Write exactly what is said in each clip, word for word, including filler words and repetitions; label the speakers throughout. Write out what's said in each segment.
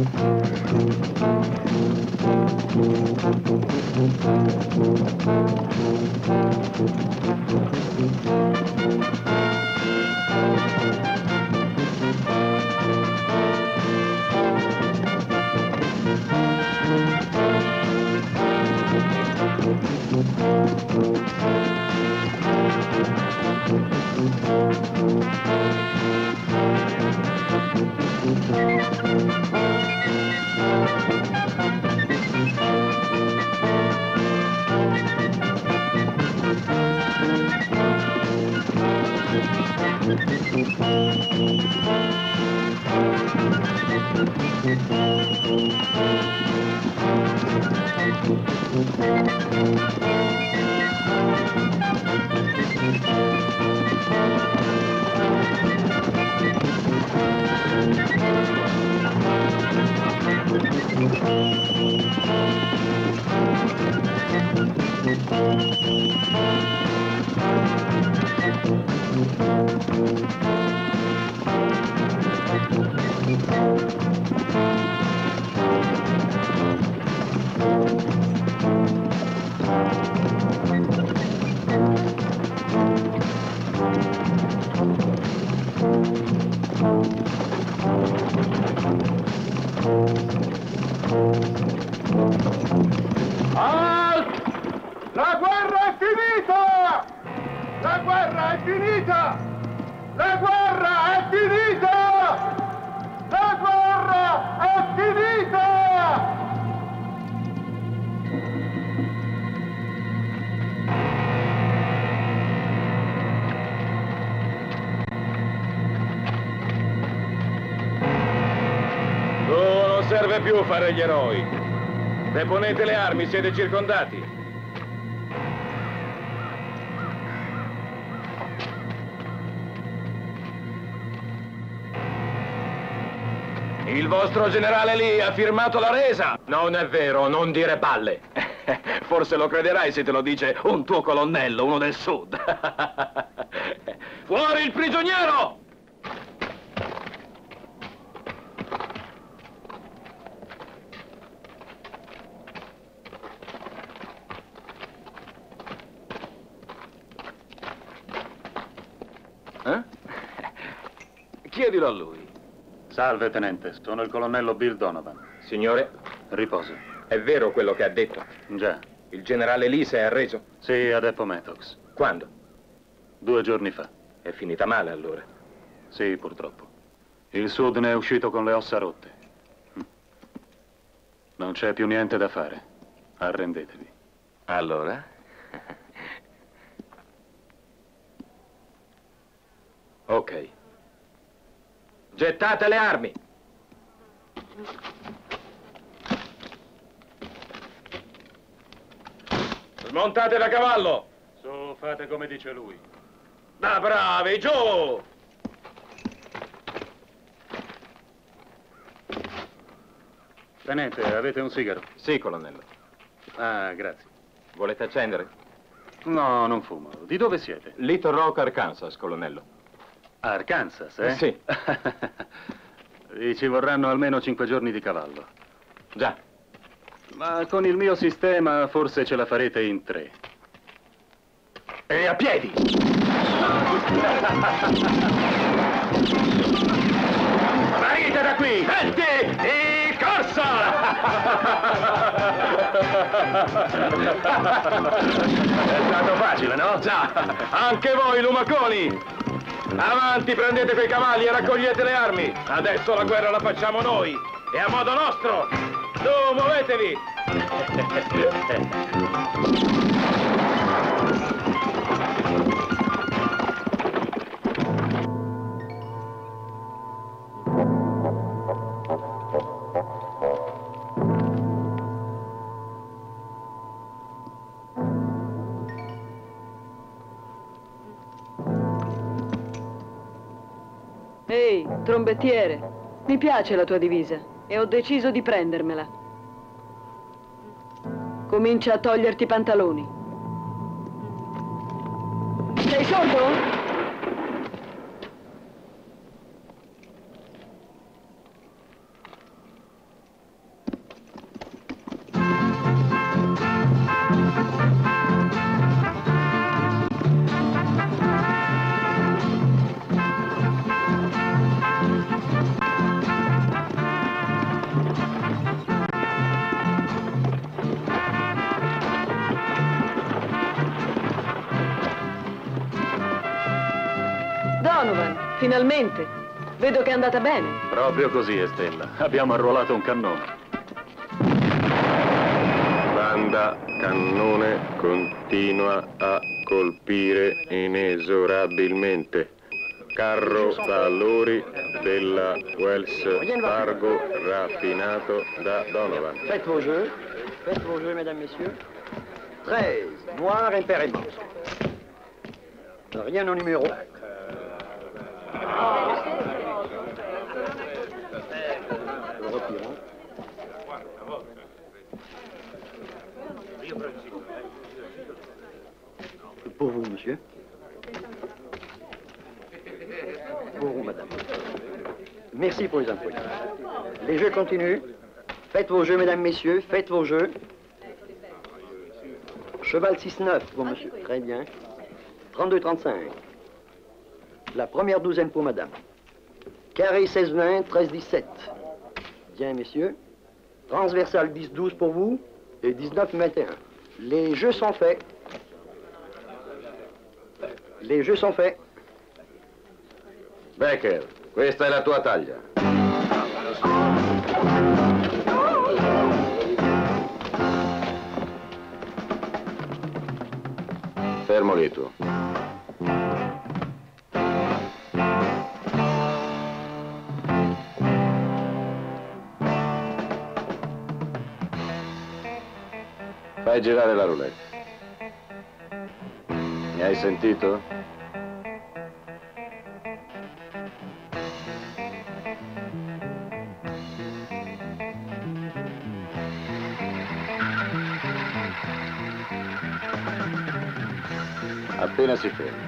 Speaker 1: Più fare gli eroi. Deponete le armi, siete circondati. Il vostro generale lì ha firmato la resa. Non è vero, non dire balle. Forse lo crederai se te lo dice un tuo colonnello, uno del sud. Fuori il prigioniero! Chiedilo a lui.
Speaker 2: Salve, tenente. Sono il colonnello Bill Donovan.
Speaker 1: Signore?
Speaker 2: Riposo.
Speaker 1: È vero quello che ha detto?
Speaker 2: Già.
Speaker 1: Il generale Lee si è arreso?
Speaker 2: Sì, ad Appomattox.
Speaker 1: Quando?
Speaker 2: Due giorni fa.
Speaker 1: È finita male, allora?
Speaker 2: Sì, purtroppo. Il Sud ne è uscito con le ossa rotte. Non c'è più niente da fare. Arrendetevi.
Speaker 1: Allora? Ok. Gettate le armi! Smontate da cavallo!
Speaker 2: Su, fate come dice lui.
Speaker 1: Da bravi, giù!
Speaker 2: Tenente, avete un sigaro?
Speaker 1: Sì, colonnello.
Speaker 2: Ah, grazie.
Speaker 1: Volete accendere?
Speaker 2: No, non fumo. Di dove siete?
Speaker 1: Little Rock, Arkansas, colonnello.
Speaker 2: Arkansas, eh?
Speaker 1: Sì.
Speaker 2: E ci vorranno almeno cinque giorni di cavallo.
Speaker 1: Già.
Speaker 2: Ma con il mio sistema forse ce la farete in tre.
Speaker 1: E a piedi!
Speaker 2: Sparite da qui!
Speaker 1: Senti! E corsa!
Speaker 2: È stato facile, no?
Speaker 1: Già! Anche voi, lumaconi! Avanti, prendete quei cavalli e raccogliete le armi! Adesso la guerra la facciamo noi! E a modo nostro! Su, muovetevi!
Speaker 3: Ehi, trombettiere, mi piace la tua divisa e ho deciso di prendermela. Comincia a toglierti i pantaloni. Sei sordo? finalmente. Vedo che è andata bene.
Speaker 2: Proprio così, Estella. Abbiamo arruolato un cannone.
Speaker 4: Banda cannone continua a colpire inesorabilmente. Carro valori della Wells Fargo raffinato da Donovan.
Speaker 5: Faites vos jeux. Faites vos jeux, mesdames, messieurs. treize, noir impérément. Rien au numéro. Le retirons. Pour vous, monsieur. Pour vous, madame. Merci pour les infos. Les jeux continuent. Faites vos jeux, mesdames, messieurs. Faites vos jeux. Cheval six neuf pour monsieur. Très bien. trente-deux trente-cinq. La première douzaine pour madame. Carré seize vingt, treize dix-sept. Bien, messieurs. Transversal dix douze pour vous et dix-neuf vingt et un. Les jeux sont faits. Les jeux sont faits.
Speaker 4: Becker, questa è la tua taglia. Fermo lì tu. Fai girare la roulette. Mi hai sentito? Appena si ferma.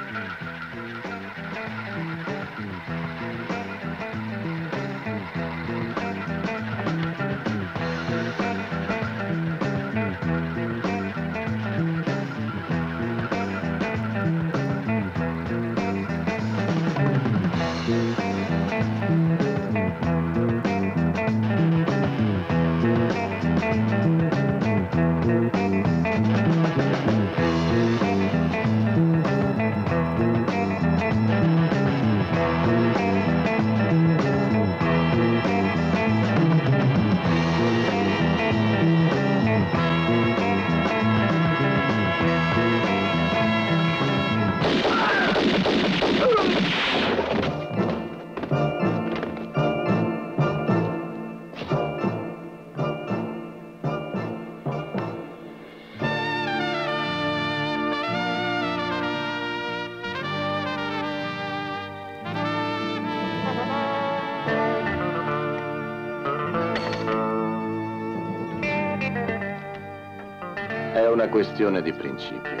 Speaker 4: È una questione di principio.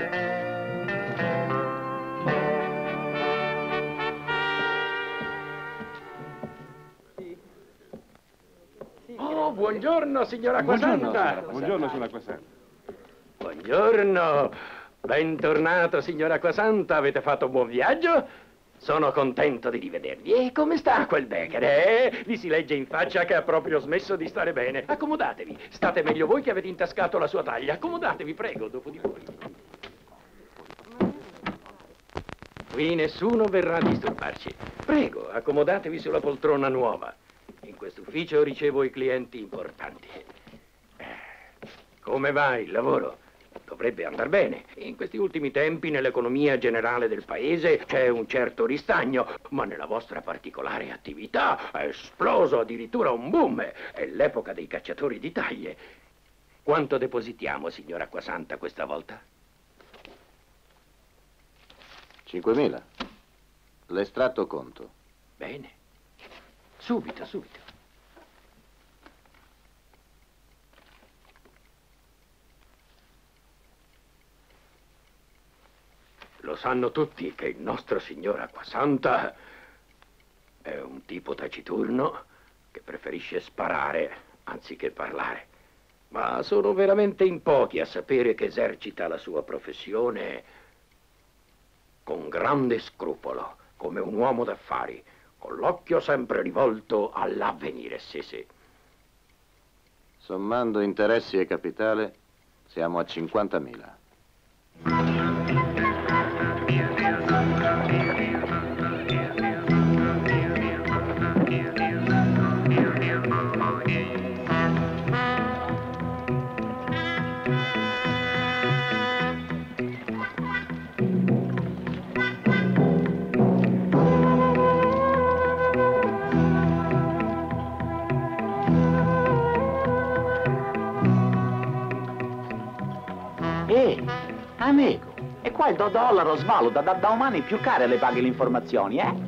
Speaker 6: Oh, buongiorno, signor Acquasanta.
Speaker 2: Buongiorno, signor Acquasanta.
Speaker 6: Buongiorno. Bentornato, signor Acquasanta. Avete fatto un buon viaggio? Sono contento di rivedervi. E come sta quel Becker, eh? Vi si legge in faccia che ha proprio smesso di stare bene. Accomodatevi. State meglio voi che avete intascato la sua taglia. Accomodatevi, prego, dopo di voi. Qui nessuno verrà a disturbarci. Prego, accomodatevi sulla poltrona nuova. In questo ufficio ricevo i clienti importanti. Come va il lavoro? Dovrebbe andar bene. In questi ultimi tempi nell'economia generale del paese c'è un certo ristagno, ma nella vostra particolare attività è esploso addirittura un boom. È l'epoca dei cacciatori di taglie. Quanto depositiamo, signor Acquasanta, questa volta?
Speaker 4: cinquemila. L'estratto conto.
Speaker 6: Bene. Subito, subito. Lo sanno tutti che il nostro signor Acquasanta è un tipo taciturno che preferisce sparare anziché parlare. Ma sono veramente in pochi a sapere che esercita la sua professione con grande scrupolo, come un uomo d'affari, con l'occhio sempre rivolto all'avvenire, sì, sì.
Speaker 4: Sommando interessi e capitale, siamo a cinquantamila.
Speaker 7: Amico, e qua il dollaro svaluta, da domani più care le paghi le informazioni, eh?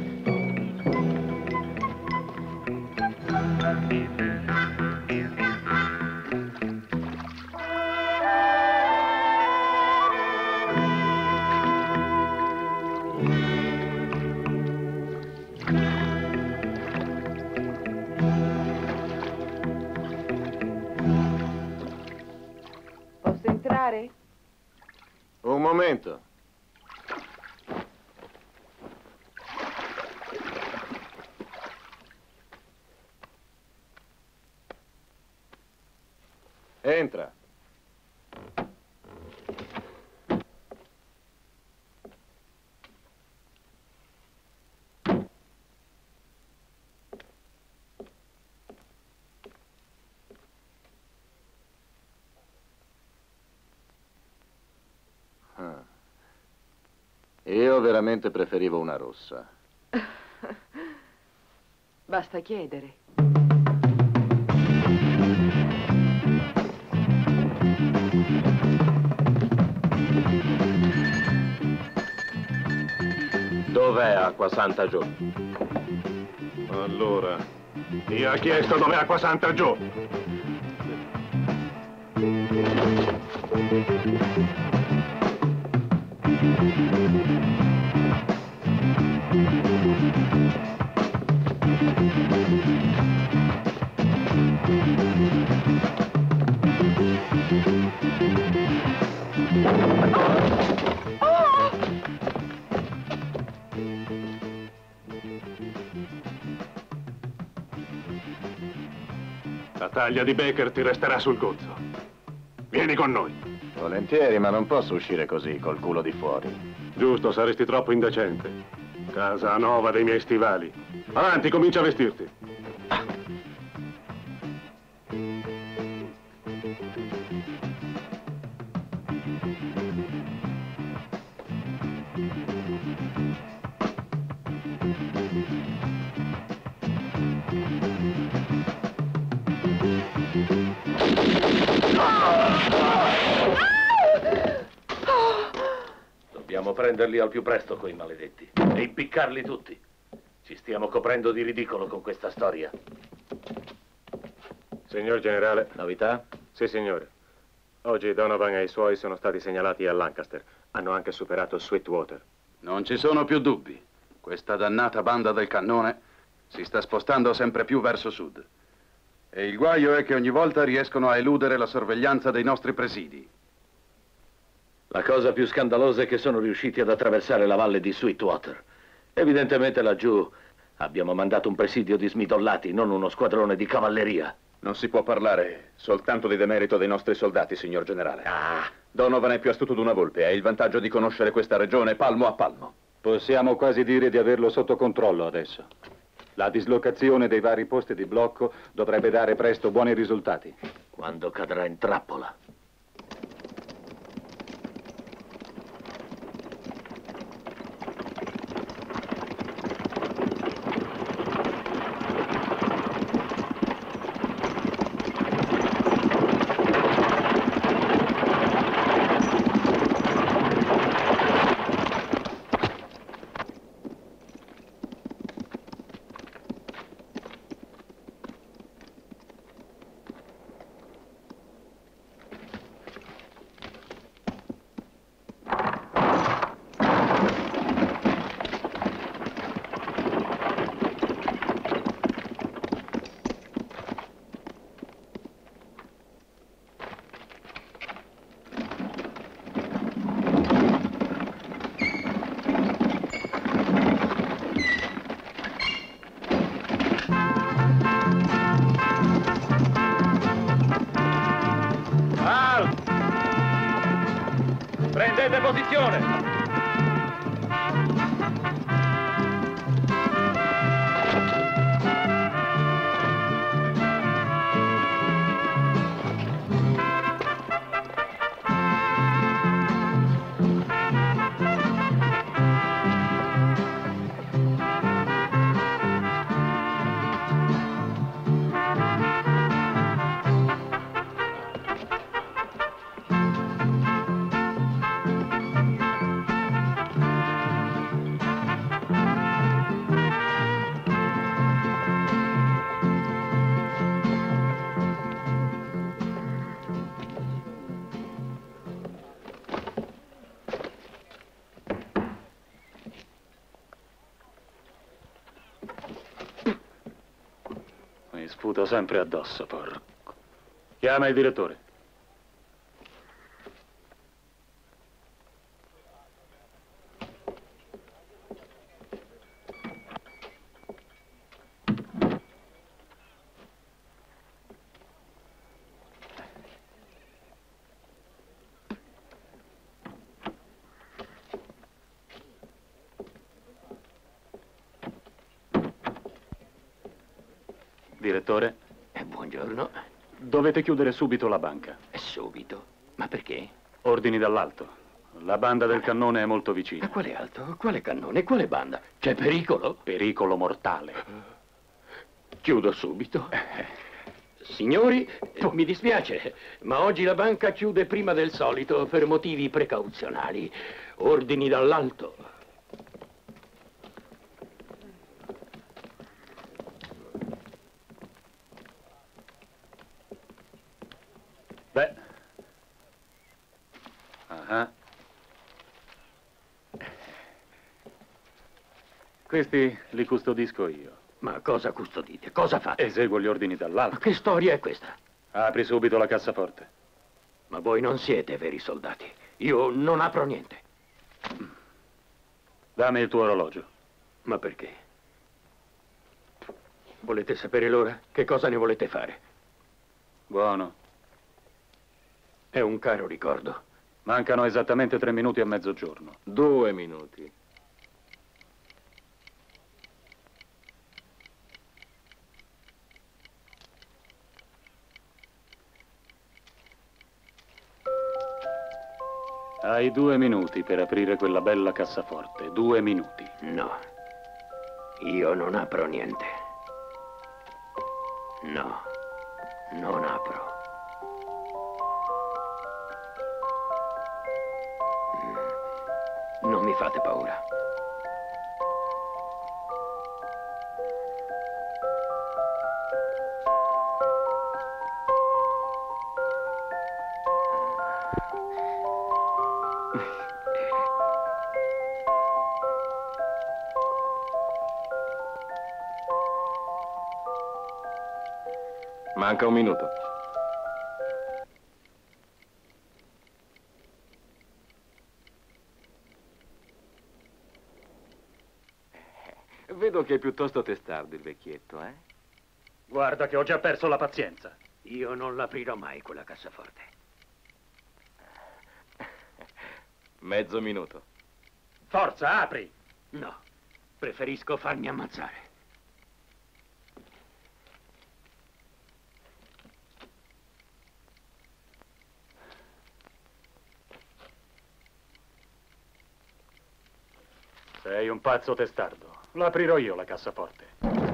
Speaker 3: Posso entrare?
Speaker 4: Un momento. Entra. Ah. Io veramente preferivo una rossa.
Speaker 3: Basta chiedere.
Speaker 1: Dov'è Acquasanta Joe?
Speaker 2: Allora, chi ha chiesto dov'è Acquasanta Joe? La taglia di Baker ti resterà sul gozzo. Vieni con noi.
Speaker 4: Volentieri, ma non posso uscire così, col culo di fuori.
Speaker 2: Giusto, saresti troppo indecente. Casa nuova dei miei stivali. Avanti, comincia a vestirti.
Speaker 6: Dobbiamo prenderli al più presto, quei maledetti, e impiccarli tutti. Ci stiamo coprendo di ridicolo con questa storia.
Speaker 2: Signor generale.
Speaker 1: Novità?
Speaker 2: Sì, signore. Oggi Donovan e i suoi sono stati segnalati a Lancaster. Hanno anche superato Sweetwater.
Speaker 8: Non ci sono più dubbi. Questa dannata banda del cannone si sta spostando sempre più verso sud. E il guaio è che ogni volta riescono a eludere la sorveglianza dei nostri presidi.
Speaker 6: La cosa più scandalosa è che sono riusciti ad attraversare la valle di Sweetwater. Evidentemente laggiù abbiamo mandato un presidio di smidollati, non uno squadrone di cavalleria.
Speaker 9: Non si può parlare soltanto di demerito dei nostri soldati, signor generale.
Speaker 6: Ah,
Speaker 9: Donovan è più astuto di una volpe e ha il vantaggio di conoscere questa regione palmo a palmo.
Speaker 2: Possiamo quasi dire di averlo sotto controllo adesso. La dislocazione dei vari posti di blocco dovrebbe dare presto buoni risultati.
Speaker 6: quando cadrà in trappola.
Speaker 1: Prendete posizione!
Speaker 2: sputa sempre addosso, porco. Chiama il direttore. Direttore?
Speaker 6: Eh, buongiorno.
Speaker 2: Dovete chiudere subito la banca.
Speaker 6: Subito? Ma perché?
Speaker 2: Ordini dall'alto. La banda del cannone è molto vicina.
Speaker 6: Ma quale alto? Quale cannone? Quale banda? C'è pericolo?
Speaker 2: Pericolo mortale.
Speaker 6: Chiudo subito. Signori, mi dispiace, ma oggi la banca chiude prima del solito per motivi precauzionali. Ordini dall'alto.
Speaker 2: Beh. Ah. Questi li custodisco io.
Speaker 6: Ma cosa custodite? Cosa fate?
Speaker 2: Eseguo gli ordini dall'alto.
Speaker 6: Ma che storia è questa?
Speaker 2: Apri subito la cassaforte.
Speaker 6: Ma voi non siete veri soldati. Io non apro niente.
Speaker 2: Dammi il tuo orologio.
Speaker 6: Ma perché? Volete sapere l'ora? Che cosa ne volete fare?
Speaker 2: Buono.
Speaker 6: È un caro ricordo.
Speaker 2: Mancano esattamente tre minuti a mezzogiorno.
Speaker 1: Due minuti.
Speaker 2: Hai due minuti per aprire quella bella cassaforte. Due minuti.
Speaker 6: No. Io non apro niente. No. Non apro. Non mi fate paura.
Speaker 1: Manca un minuto.
Speaker 9: Vedo che è piuttosto testardo il vecchietto, eh?
Speaker 2: Guarda che ho già perso la pazienza.
Speaker 6: Io non l'aprirò mai quella cassaforte.
Speaker 1: Mezzo minuto.
Speaker 2: Forza, apri!
Speaker 6: No, preferisco farmi ammazzare.
Speaker 2: Sei un pazzo testardo. L'aprirò io la cassaforte.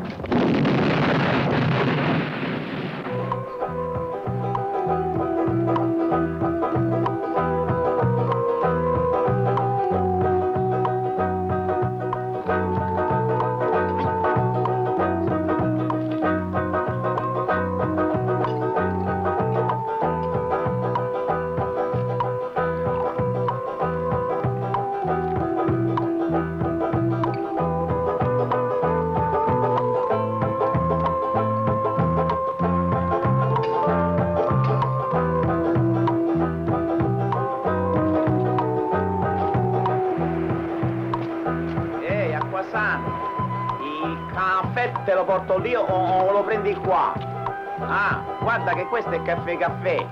Speaker 7: Te lo porto lì o, o lo prendi qua? Ah, guarda che questo è caffè caffè.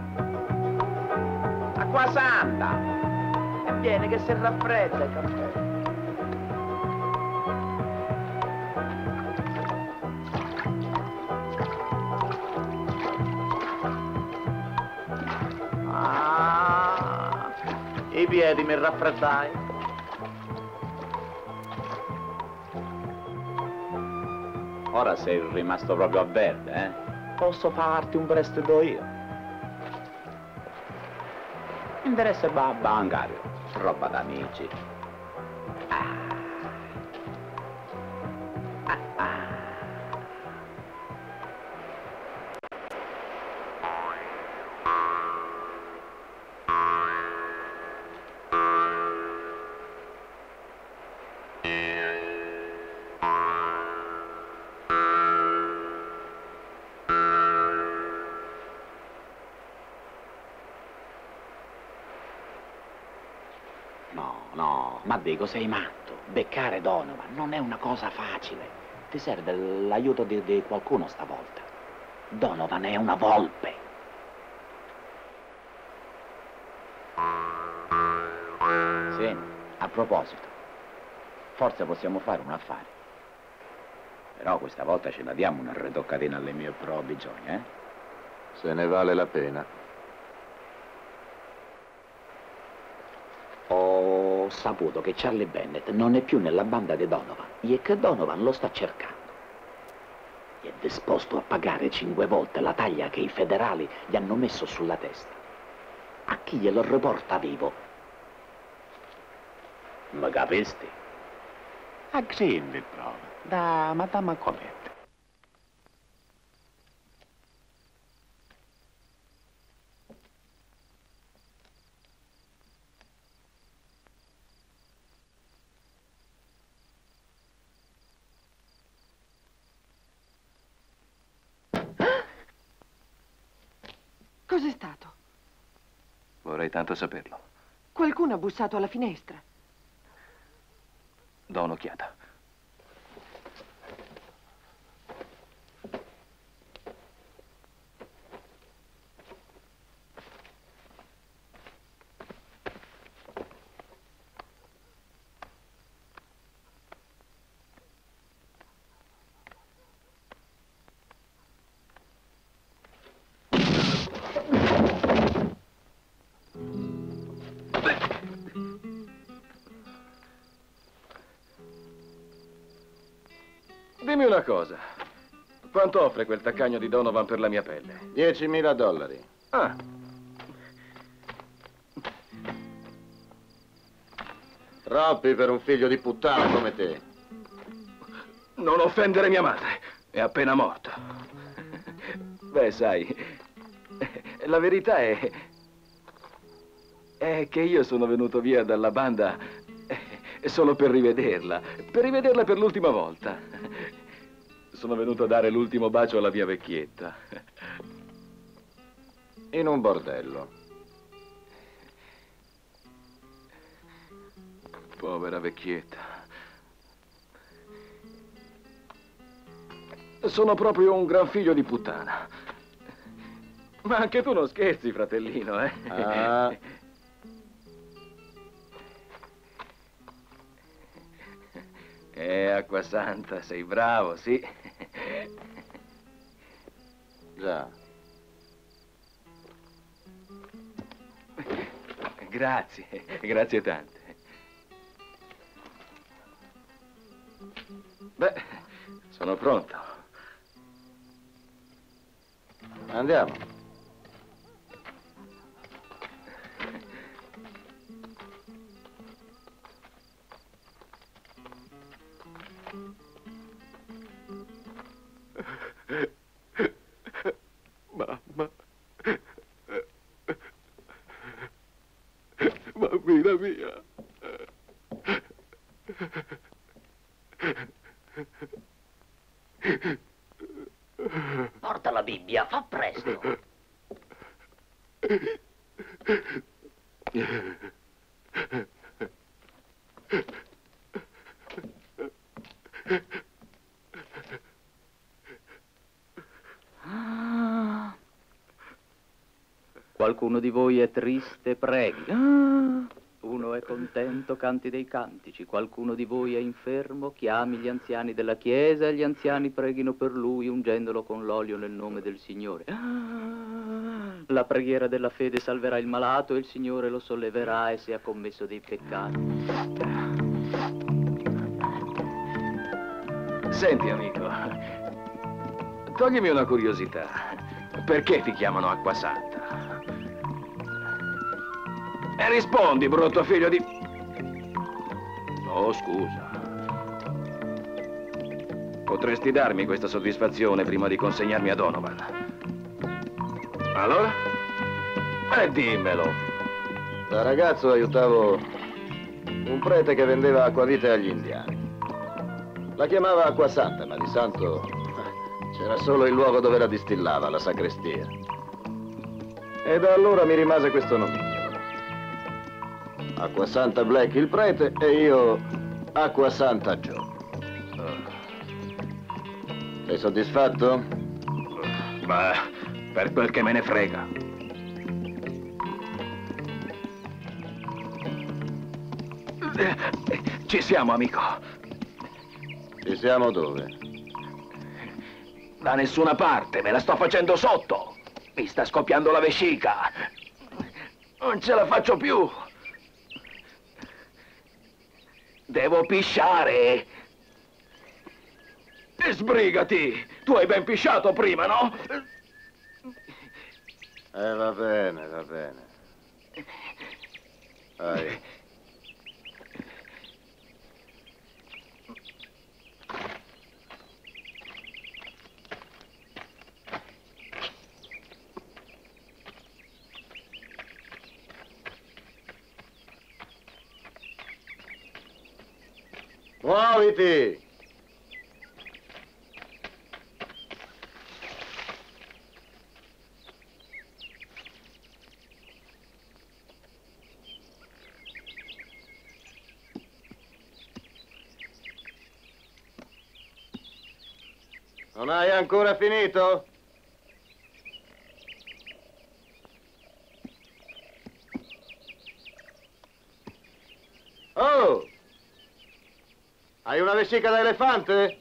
Speaker 7: Acqua santa. E viene che si raffredda il caffè. Ah, i piedi mi raffreddai.
Speaker 4: Ora sei rimasto proprio a verde, eh?
Speaker 7: Posso farti un prestito io? Interesse ba bancario.
Speaker 4: Roba d'amici.
Speaker 7: Ah. Ah, ah. no, ma dico, sei matto. Beccare Donovan non è una cosa facile. Ti serve l'aiuto di, di qualcuno stavolta. Donovan è una volpe. Sì, a proposito, forse possiamo fare un affare. Però questa volta ce la diamo una ritoccatina alle mie provvigioni, eh?
Speaker 4: Se ne vale la pena.
Speaker 7: Ho saputo che Charlie Bennett non è più nella banda di Donovan e che Donovan lo sta cercando. È disposto a pagare cinque volte la taglia che i federali gli hanno messo sulla testa. A chi glielo riporta vivo? Ma capisti? A Greenville, prova, da Madame Colette.
Speaker 10: Cos'è stato?
Speaker 1: Vorrei tanto saperlo.
Speaker 10: Qualcuno ha bussato alla finestra.
Speaker 1: Do un'occhiata. Dimmi una cosa. Quanto offre quel taccagno di Donovan per la mia pelle?
Speaker 4: diecimila dollari.
Speaker 1: Ah.
Speaker 4: Troppi per un figlio di puttana come te.
Speaker 1: Non offendere mia madre. È appena morta. Beh, sai, la verità è... è che io sono venuto via dalla banda solo per rivederla. Per rivederla per l'ultima volta. Sono venuto a dare l'ultimo bacio alla mia vecchietta.
Speaker 4: In un bordello.
Speaker 1: Povera vecchietta. Sono proprio un gran figlio di puttana. Ma anche tu non scherzi, fratellino, eh?
Speaker 4: Ah.
Speaker 1: Eh, Acquasanta, sei bravo, sì.
Speaker 4: Già.
Speaker 1: Grazie, grazie tante. Beh, sono pronto.
Speaker 4: Andiamo.
Speaker 1: Mamma. Mammina mia.
Speaker 7: Porta la Bibbia, fa presto.
Speaker 11: Qualcuno di voi è triste, preghi. Uno è contento, canti dei cantici. Qualcuno di voi è infermo, chiami gli anziani della chiesa e gli anziani preghino per lui, ungendolo con l'olio nel nome del Signore. La preghiera della fede salverà il malato e il Signore lo solleverà e se ha commesso dei peccati.
Speaker 1: Senti, amico, toglimi una curiosità. Perché ti chiamano Acquasanta? E rispondi, brutto figlio di... Oh, scusa. Potresti darmi questa soddisfazione prima di consegnarmi a Donovan. Allora? E dimmelo.
Speaker 4: Da ragazzo aiutavo un prete che vendeva acquavite agli indiani. La chiamava Acquasanta, ma di santo c'era solo il luogo dove la distillava, la sacrestia. E da allora mi rimase questo nomignolo. Acquasanta Black il prete e io Acquasanta Joe. Sei soddisfatto?
Speaker 1: Beh, per quel che me ne frega. Ci siamo, amico.
Speaker 4: Ci siamo dove?
Speaker 1: Da nessuna parte, me la sto facendo sotto. Mi sta scoppiando la vescica. Non ce la faccio più. Devo pisciare. E sbrigati. Tu hai ben pisciato prima, no?
Speaker 4: Eh, va bene, va bene. Vai. Muoviti! Non hai ancora finito? Oh! Hai una vescica da elefante?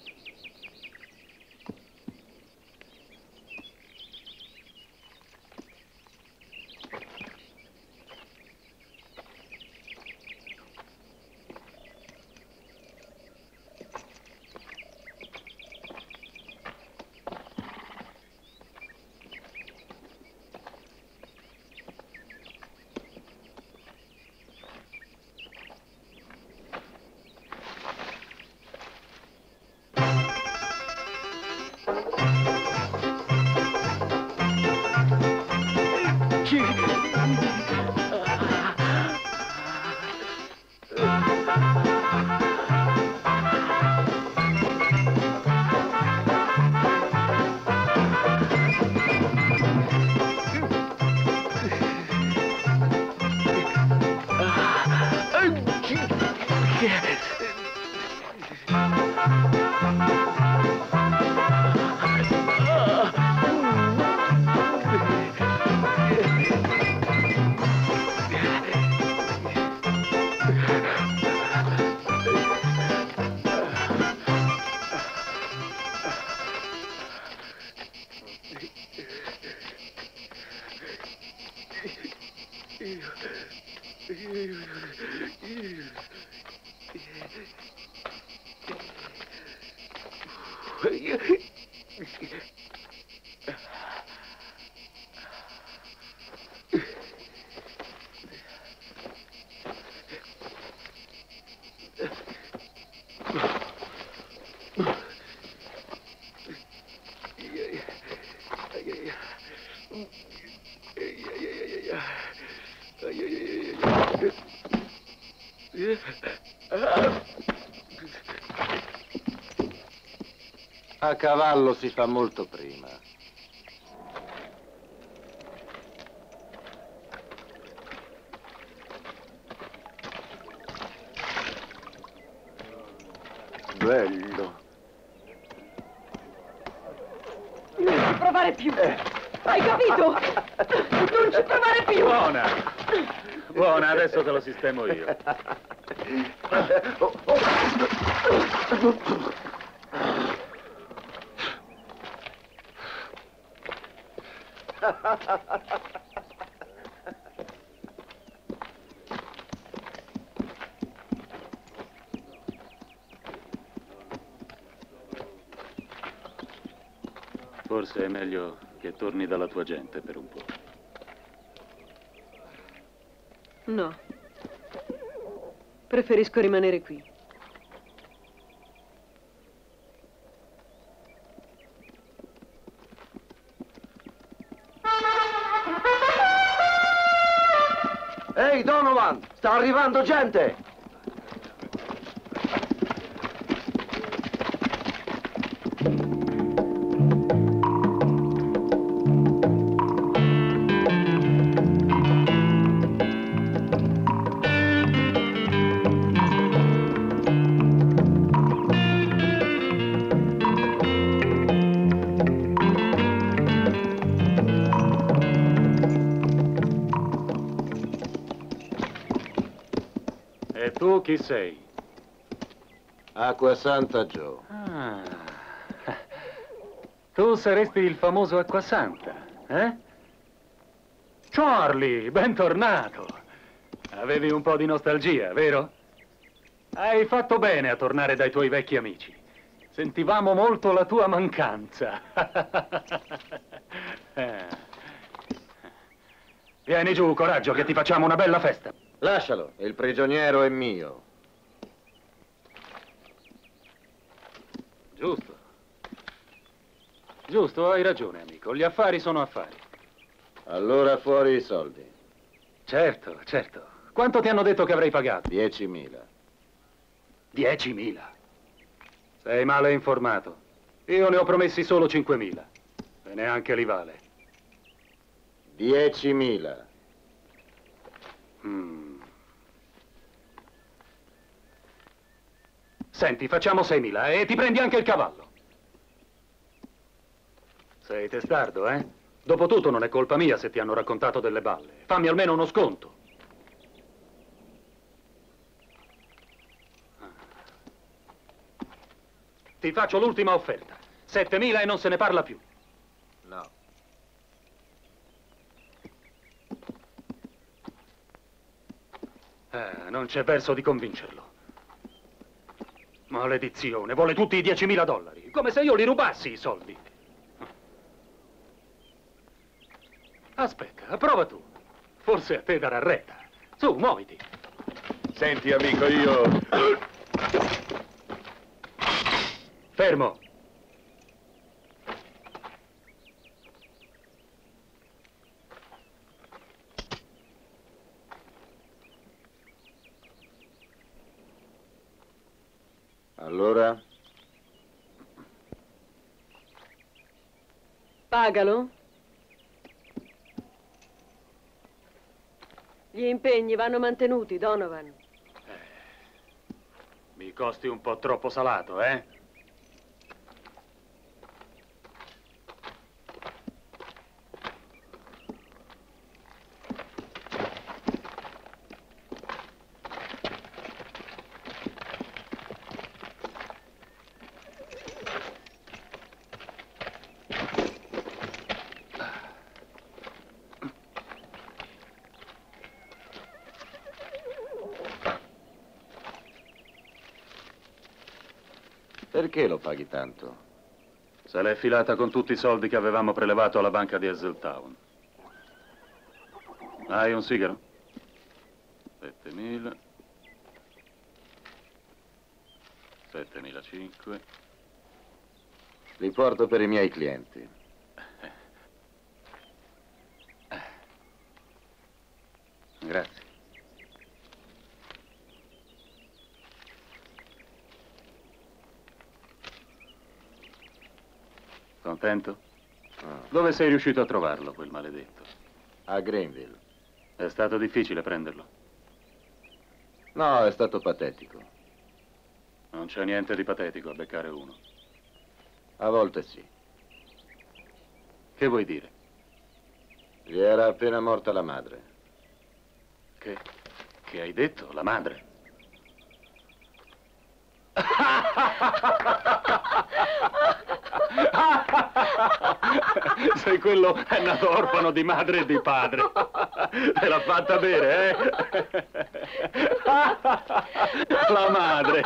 Speaker 4: A cavallo si fa molto prima. Bello.
Speaker 3: Non ci provare più. Hai capito? Non ci provare più.
Speaker 2: Buona. Buona, adesso te lo sistemo io. Forse è meglio che torni dalla tua gente per un po'.
Speaker 3: No. Preferisco rimanere qui.
Speaker 5: Ehi, Donovan! Sta arrivando gente!
Speaker 2: tu chi sei?
Speaker 4: Acquasanta Joe.
Speaker 2: Ah. Tu saresti il famoso Acquasanta, eh? Charlie, bentornato. Avevi un po' di nostalgia, vero? Hai fatto bene a tornare dai tuoi vecchi amici. Sentivamo molto la tua mancanza. Eh. Vieni giù, coraggio, che ti facciamo una bella festa.
Speaker 4: Lascialo, il prigioniero è mio.
Speaker 2: Giusto. Giusto, hai ragione, amico. Gli affari sono affari.
Speaker 4: Allora fuori i soldi.
Speaker 2: Certo, certo. Quanto ti hanno detto che avrei pagato?
Speaker 4: Diecimila.
Speaker 2: Diecimila? Sei male informato. Io ne ho promessi solo cinquemila. E neanche li vale.
Speaker 4: Diecimila.
Speaker 2: Mm. Senti, facciamo seimila e ti prendi anche il cavallo. Sei testardo, eh? Dopotutto non è colpa mia se ti hanno raccontato delle balle. Fammi almeno uno sconto. Ti faccio l'ultima offerta. settemila e non se ne parla più.
Speaker 4: No.
Speaker 2: Eh, non c'è verso di convincerlo. Maledizione, vuole tutti i diecimila dollari. Come se io li rubassi i soldi. Aspetta, prova tu. Forse a te darà retta. Su, muoviti.
Speaker 1: Senti, amico, io...
Speaker 2: Fermo.
Speaker 4: Allora?
Speaker 3: Pagalo. Gli impegni vanno mantenuti, Donovan.
Speaker 2: Eh, mi costi un po' troppo salato, eh?
Speaker 4: Perché lo paghi tanto?
Speaker 2: Se l'è filata con tutti i soldi che avevamo prelevato alla banca di Hazeltown. Hai un sigaro? settemila. settemilacinque.
Speaker 4: Li porto per i miei clienti.
Speaker 2: Grazie. Contento?
Speaker 4: Oh.
Speaker 2: Dove sei riuscito a trovarlo, quel maledetto?
Speaker 4: A Greenville.
Speaker 2: È stato difficile prenderlo?
Speaker 4: No, è stato patetico.
Speaker 2: Non c'è niente di patetico a beccare uno.
Speaker 4: A volte sì.
Speaker 2: Che vuoi dire?
Speaker 4: Gli era appena morta la madre.
Speaker 2: Che? Che hai detto? La madre? Se quello è nato orfano di madre e di padre. Te l'ha fatta bere, eh? La madre.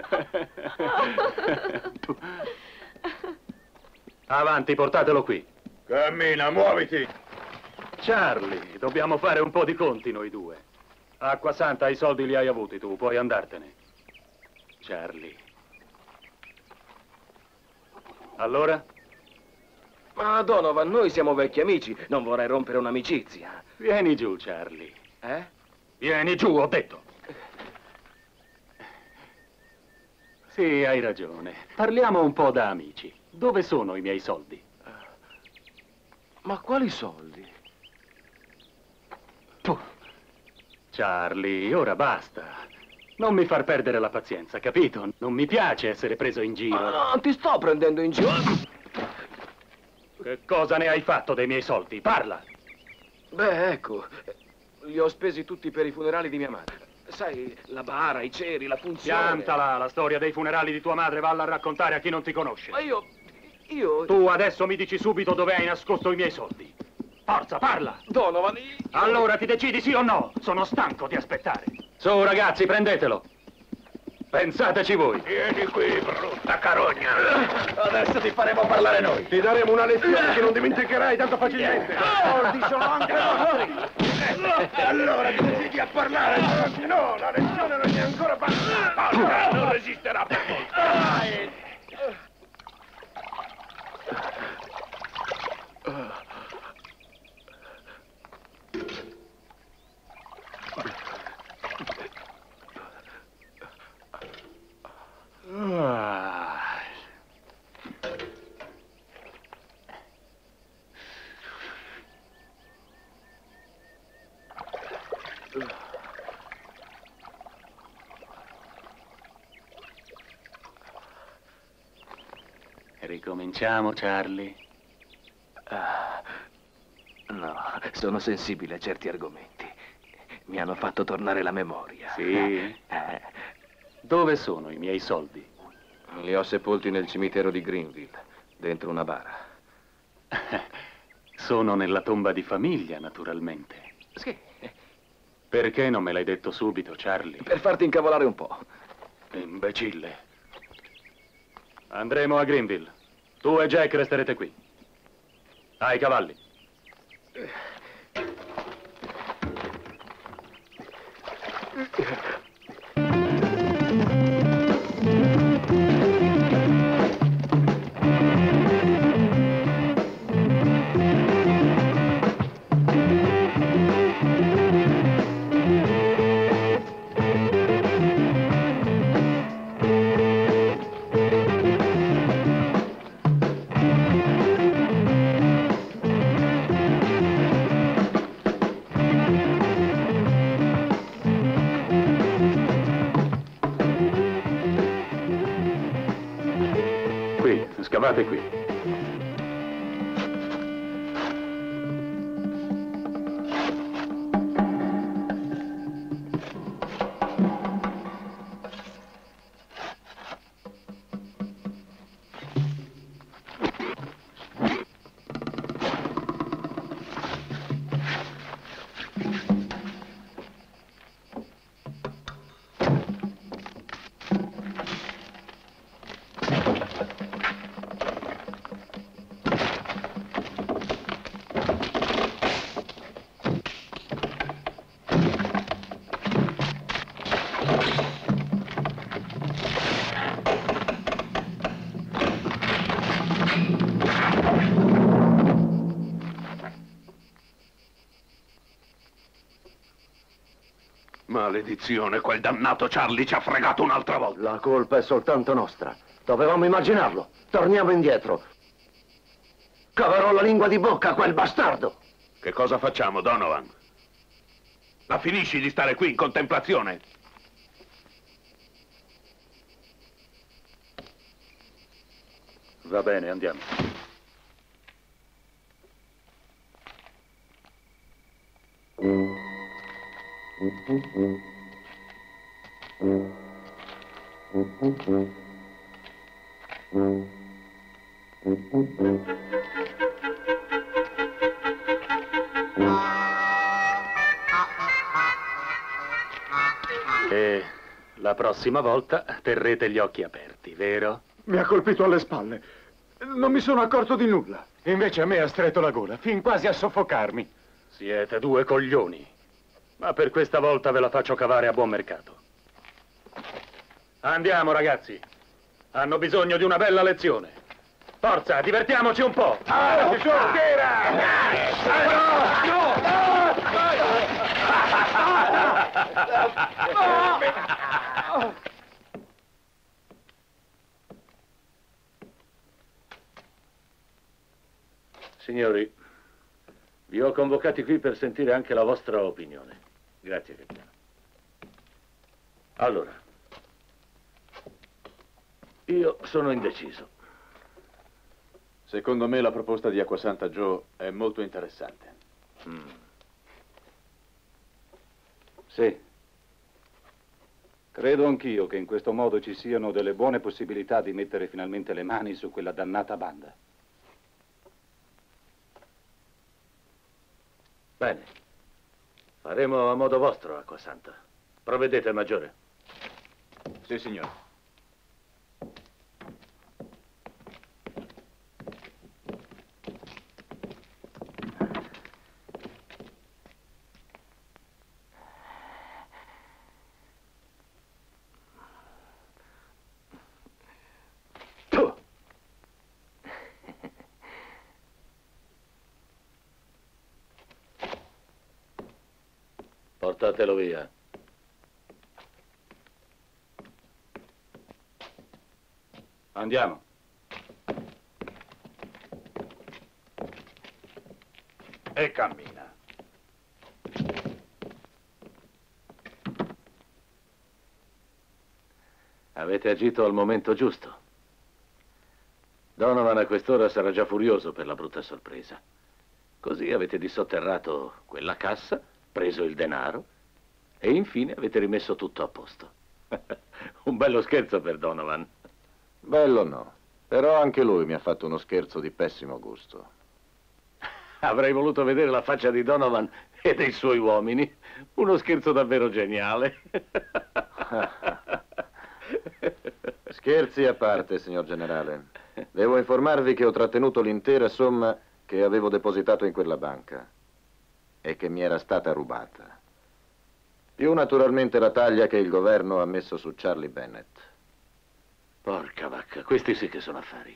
Speaker 2: Avanti, portatelo qui.
Speaker 1: Cammina, muoviti.
Speaker 2: Charlie, dobbiamo fare un po' di conti noi due. Acquasanta, i soldi li hai avuti tu, puoi andartene. Charlie. Allora?
Speaker 1: Ma Donovan, noi siamo vecchi amici, non vorrei rompere un'amicizia.
Speaker 2: Vieni giù, Charlie.
Speaker 1: Eh?
Speaker 2: Vieni giù, ho detto. Sì, hai ragione. Parliamo un po' da amici. Dove sono i miei soldi?
Speaker 1: Ma quali soldi?
Speaker 2: Puh. Charlie, ora basta. Non mi far perdere la pazienza, capito? Non mi piace essere preso in giro.
Speaker 1: Ma no, non ti sto prendendo in giro.
Speaker 2: Che cosa ne hai fatto dei miei soldi? Parla!
Speaker 1: Beh, ecco, li ho spesi tutti per i funerali di mia madre. sai, la bara, i ceri, la funzione...
Speaker 2: Piantala, la storia dei funerali di tua madre valla a raccontare a chi non ti conosce.
Speaker 1: Ma io... io...
Speaker 2: Tu adesso mi dici subito dove hai nascosto i miei soldi. Forza, parla!
Speaker 1: Donovan, io...
Speaker 2: Allora ti decidi sì o no? Sono stanco di aspettare. Su, ragazzi, prendetelo. Pensateci voi.
Speaker 6: Vieni qui, brutta carogna.
Speaker 1: Adesso ti faremo parlare noi.
Speaker 6: Ti daremo una lezione che non dimenticherai tanto facilmente.
Speaker 1: Soldi sono anche nostri.
Speaker 6: Allora ti decidi a parlare. No, la lezione non è ancora passata. Non resisterà per molto.
Speaker 2: Ricominciamo, Charlie.
Speaker 1: Ah, no, sono sensibile a certi argomenti. Mi hanno fatto tornare la memoria.
Speaker 2: Sì?
Speaker 1: Eh,
Speaker 2: Dove sono i miei soldi?
Speaker 1: li ho sepolti nel cimitero di Greenville, dentro una bara.
Speaker 2: Sono nella tomba di famiglia, naturalmente.
Speaker 1: Sì.
Speaker 2: Perché non me l'hai detto subito, Charlie?
Speaker 1: Per farti incavolare un po'.
Speaker 2: Imbecille. Andremo a Greenville. Tu e Jack resterete qui. Ai cavalli. Scavate qui.
Speaker 6: Maledizione, quel dannato Charlie ci ha fregato un'altra volta.
Speaker 5: La colpa è soltanto nostra. Dovevamo immaginarlo. Torniamo indietro. Caverò la lingua di bocca a quel bastardo.
Speaker 6: Che cosa facciamo, Donovan? La finisci di stare qui in contemplazione?
Speaker 2: Va bene, andiamo. E la prossima volta terrete gli occhi aperti, vero?
Speaker 12: Mi ha colpito alle spalle. Non mi sono accorto di nulla. Invece a me ha stretto la gola, fin quasi a soffocarmi.
Speaker 2: Siete due coglioni. Ma per questa volta ve la faccio cavare a buon mercato. Andiamo, ragazzi. Hanno bisogno di una bella lezione. Forza, divertiamoci un po'.
Speaker 6: Ah, si
Speaker 13: Signori, vi ho convocati qui per sentire anche la vostra opinione. Grazie, capitano. Allora, io sono indeciso.
Speaker 8: Secondo me la proposta di Acquasanta Joe è molto interessante.
Speaker 13: Mm. Sì,
Speaker 2: Credo anch'io che in questo modo ci siano delle buone possibilità di mettere finalmente le mani su quella dannata banda.
Speaker 13: Bene. Faremo a modo vostro, Acquasanta. Provvedete, Maggiore.
Speaker 9: Sì, signore.
Speaker 13: Portatelo via.
Speaker 2: Andiamo.
Speaker 8: E cammina.
Speaker 13: Avete agito al momento giusto. Donovan a quest'ora sarà già furioso per la brutta sorpresa. Così avete dissotterrato quella cassa, preso il denaro e infine avete rimesso tutto a posto. Un bello scherzo per Donovan.
Speaker 4: Bello no, però anche lui mi ha fatto uno scherzo di pessimo gusto.
Speaker 13: Avrei voluto vedere la faccia di Donovan e dei suoi uomini. Uno scherzo davvero geniale.
Speaker 4: Scherzi a parte, signor generale. Devo informarvi che ho trattenuto l'intera somma che avevo depositato in quella banca e che mi era stata rubata. Più naturalmente la taglia che il governo ha messo su Charlie Bennett.
Speaker 13: Porca vacca, questi sì che sono affari.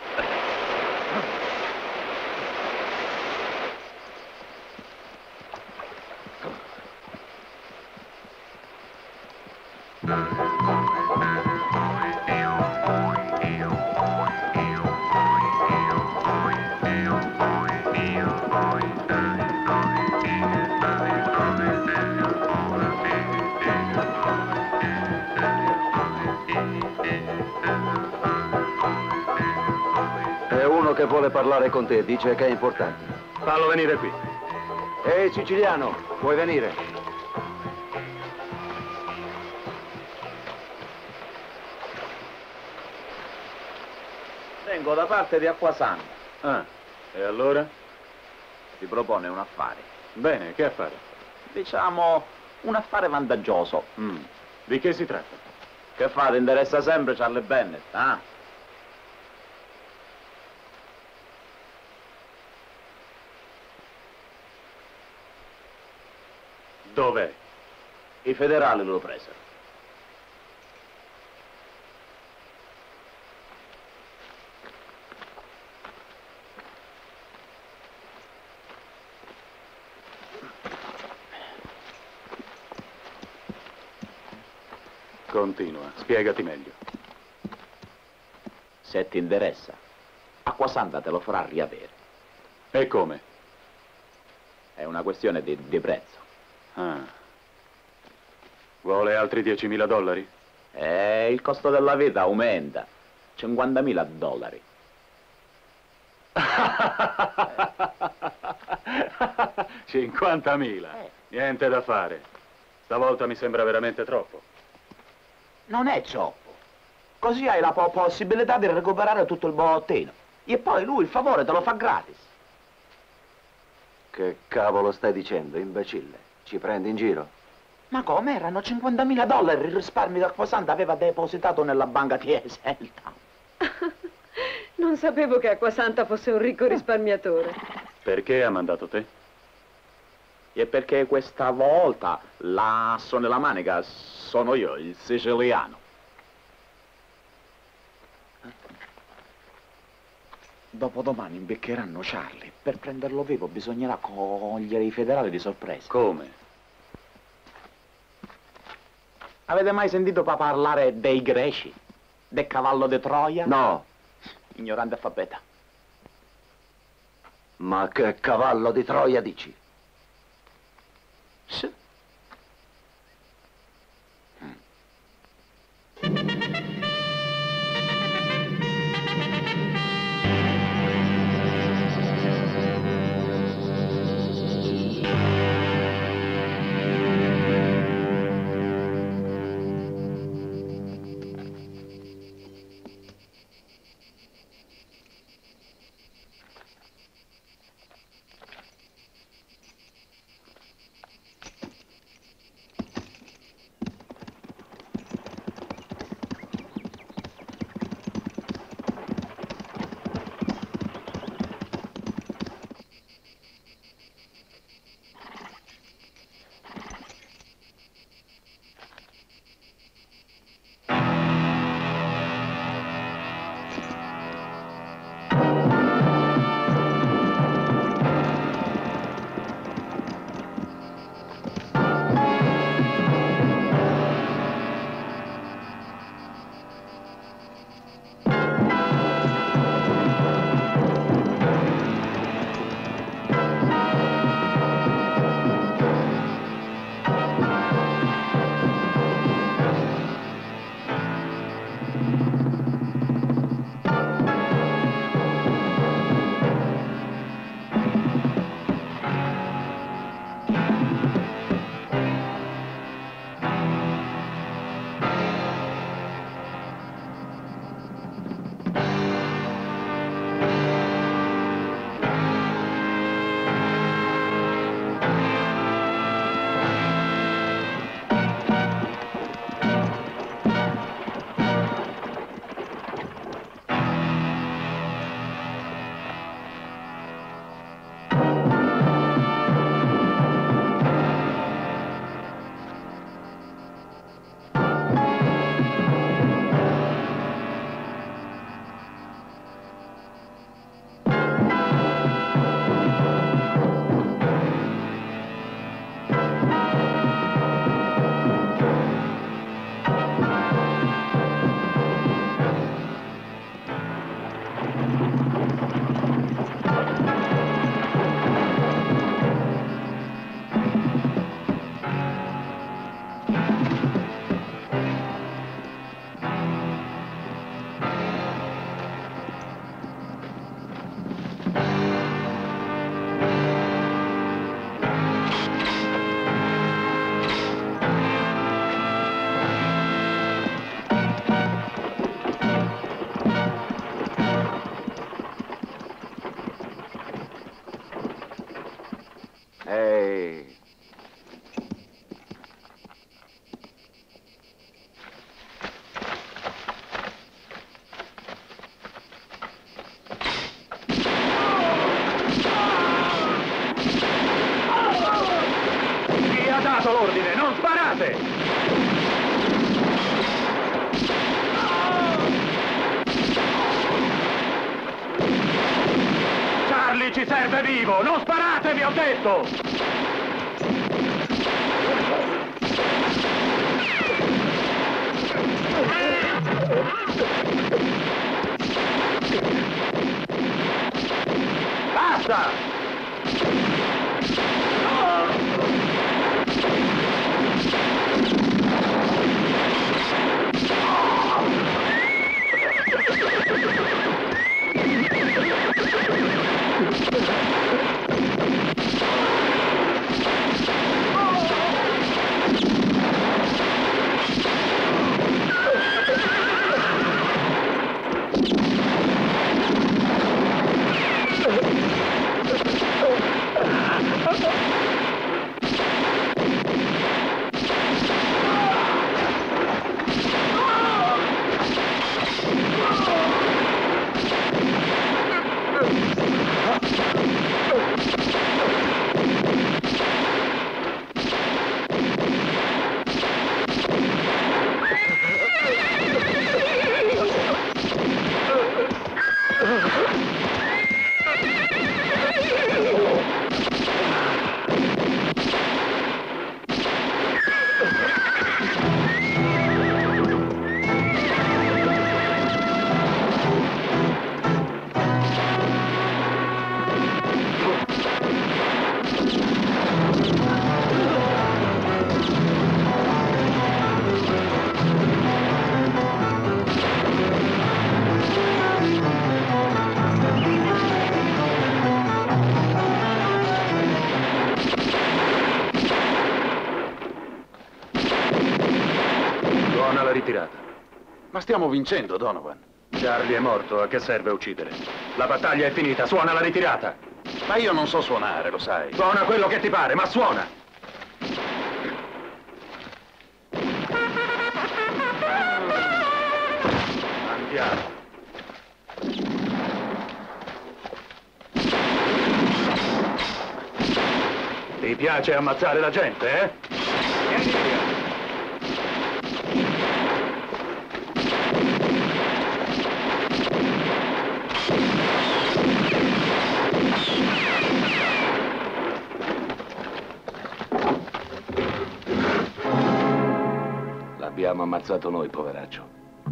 Speaker 5: È uno che vuole parlare con te, dice che è importante.
Speaker 2: Fallo venire qui.
Speaker 5: Ehi, siciliano, vuoi venire?
Speaker 7: Vengo da parte di Acquasanta.
Speaker 2: Ah, e allora?
Speaker 7: Ti propone un affare.
Speaker 2: Bene, che affare?
Speaker 7: Diciamo, un affare vantaggioso.
Speaker 2: Mm. Di che si tratta?
Speaker 7: Che fate? Interessa sempre Charlie Bennett, ah?
Speaker 2: Dov'è?
Speaker 7: I federali lo presero.
Speaker 2: Continua, spiegati meglio.
Speaker 7: Se ti interessa, Acquasanta te lo farà riavere.
Speaker 2: E come?
Speaker 7: È una questione di, di prezzo.
Speaker 2: Ah. Vuole altri diecimila dollari?
Speaker 7: E il costo della vita aumenta. cinquantamila dollari.
Speaker 2: cinquantamila. Niente da fare. Stavolta mi sembra veramente troppo.
Speaker 7: Non è troppo. Così hai la po- possibilità di recuperare tutto il bottino. E poi lui il favore te lo fa gratis.
Speaker 5: Che cavolo stai dicendo, imbecille? Ci prendi in giro?
Speaker 7: Ma come? Erano cinquantamila dollari il risparmio che Acquasanta aveva depositato nella banca di Eselta.
Speaker 3: Non sapevo che Acquasanta fosse un ricco risparmiatore.
Speaker 2: Perché ha mandato te?
Speaker 7: E perché questa volta l'asso nella manica sono io, il siciliano. Dopodomani imbeccheranno Charlie. Per prenderlo vivo bisognerà cogliere i federali di sorpresa.
Speaker 2: Come?
Speaker 7: Avete mai sentito pa- parlare dei greci? Del cavallo di Troia?
Speaker 5: No.
Speaker 7: Ignorante alfabeta.
Speaker 5: Ma che cavallo di Troia dici?
Speaker 7: Sì.
Speaker 2: dato l'ordine, non sparate! Charlie ci serve vivo! Non sparate, vi ho detto! Basta!
Speaker 8: Ma stiamo vincendo, Donovan.
Speaker 2: Charlie è morto, a che serve uccidere? La battaglia è finita, suona la ritirata.
Speaker 8: Ma io non so suonare, lo sai.
Speaker 2: Suona quello che ti pare, ma suona! Andiamo. Ti piace ammazzare la gente, eh? Vieni via.
Speaker 13: L'abbiamo ammazzato noi, poveraccio.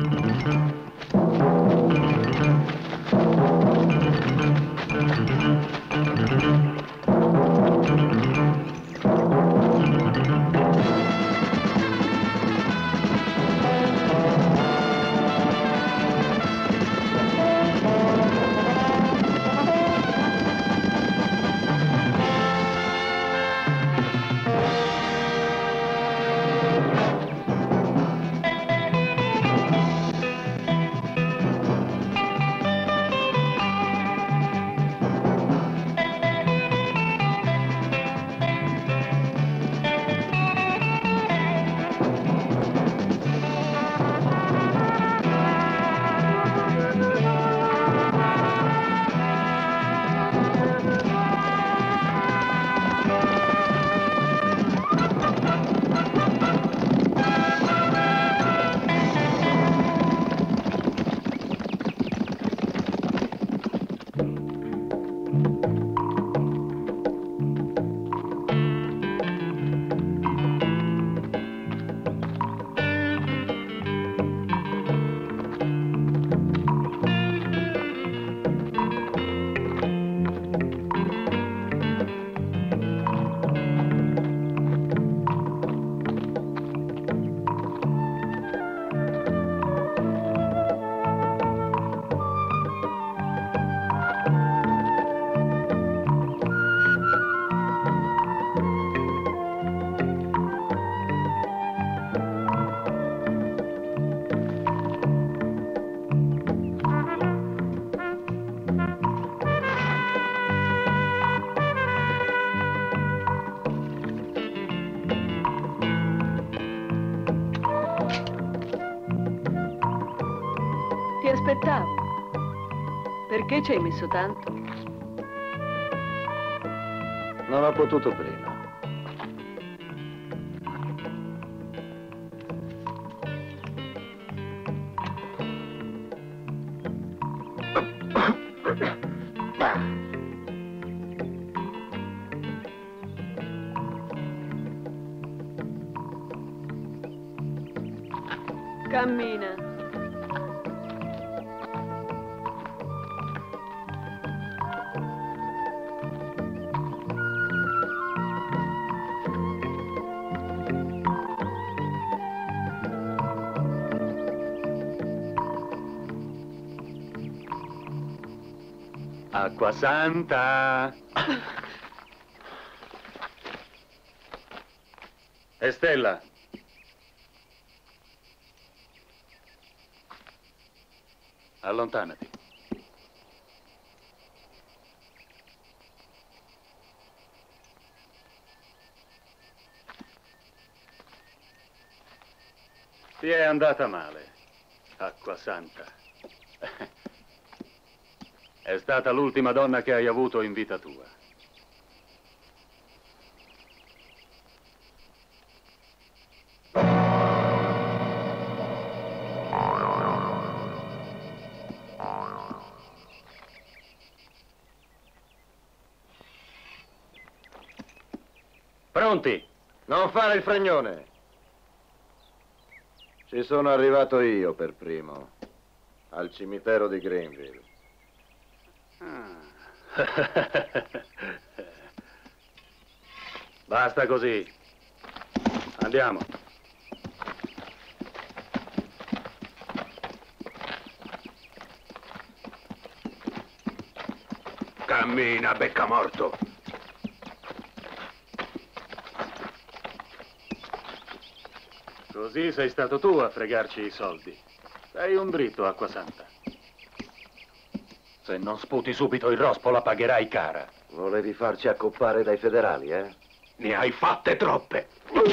Speaker 3: Ti aspettavo. Perché ci hai messo tanto?
Speaker 4: Non ho potuto prima.
Speaker 3: Cammina.
Speaker 2: Acquasanta! Estella! Allontanati. Ti è andata male, Acquasanta. È stata l'ultima donna che hai avuto in vita tua.
Speaker 4: Pronti? Non fare il fregnone. Ci sono arrivato io per primo, al cimitero di Greenville.
Speaker 2: Basta così. Andiamo.
Speaker 6: Cammina, beccamorto.
Speaker 2: Così sei stato tu a fregarci i soldi. Sei un dritto, Acquasanta. Se non sputi subito il rospo la pagherai cara.
Speaker 5: Volevi farci accoppare dai federali, eh?
Speaker 6: Ne hai fatte troppe.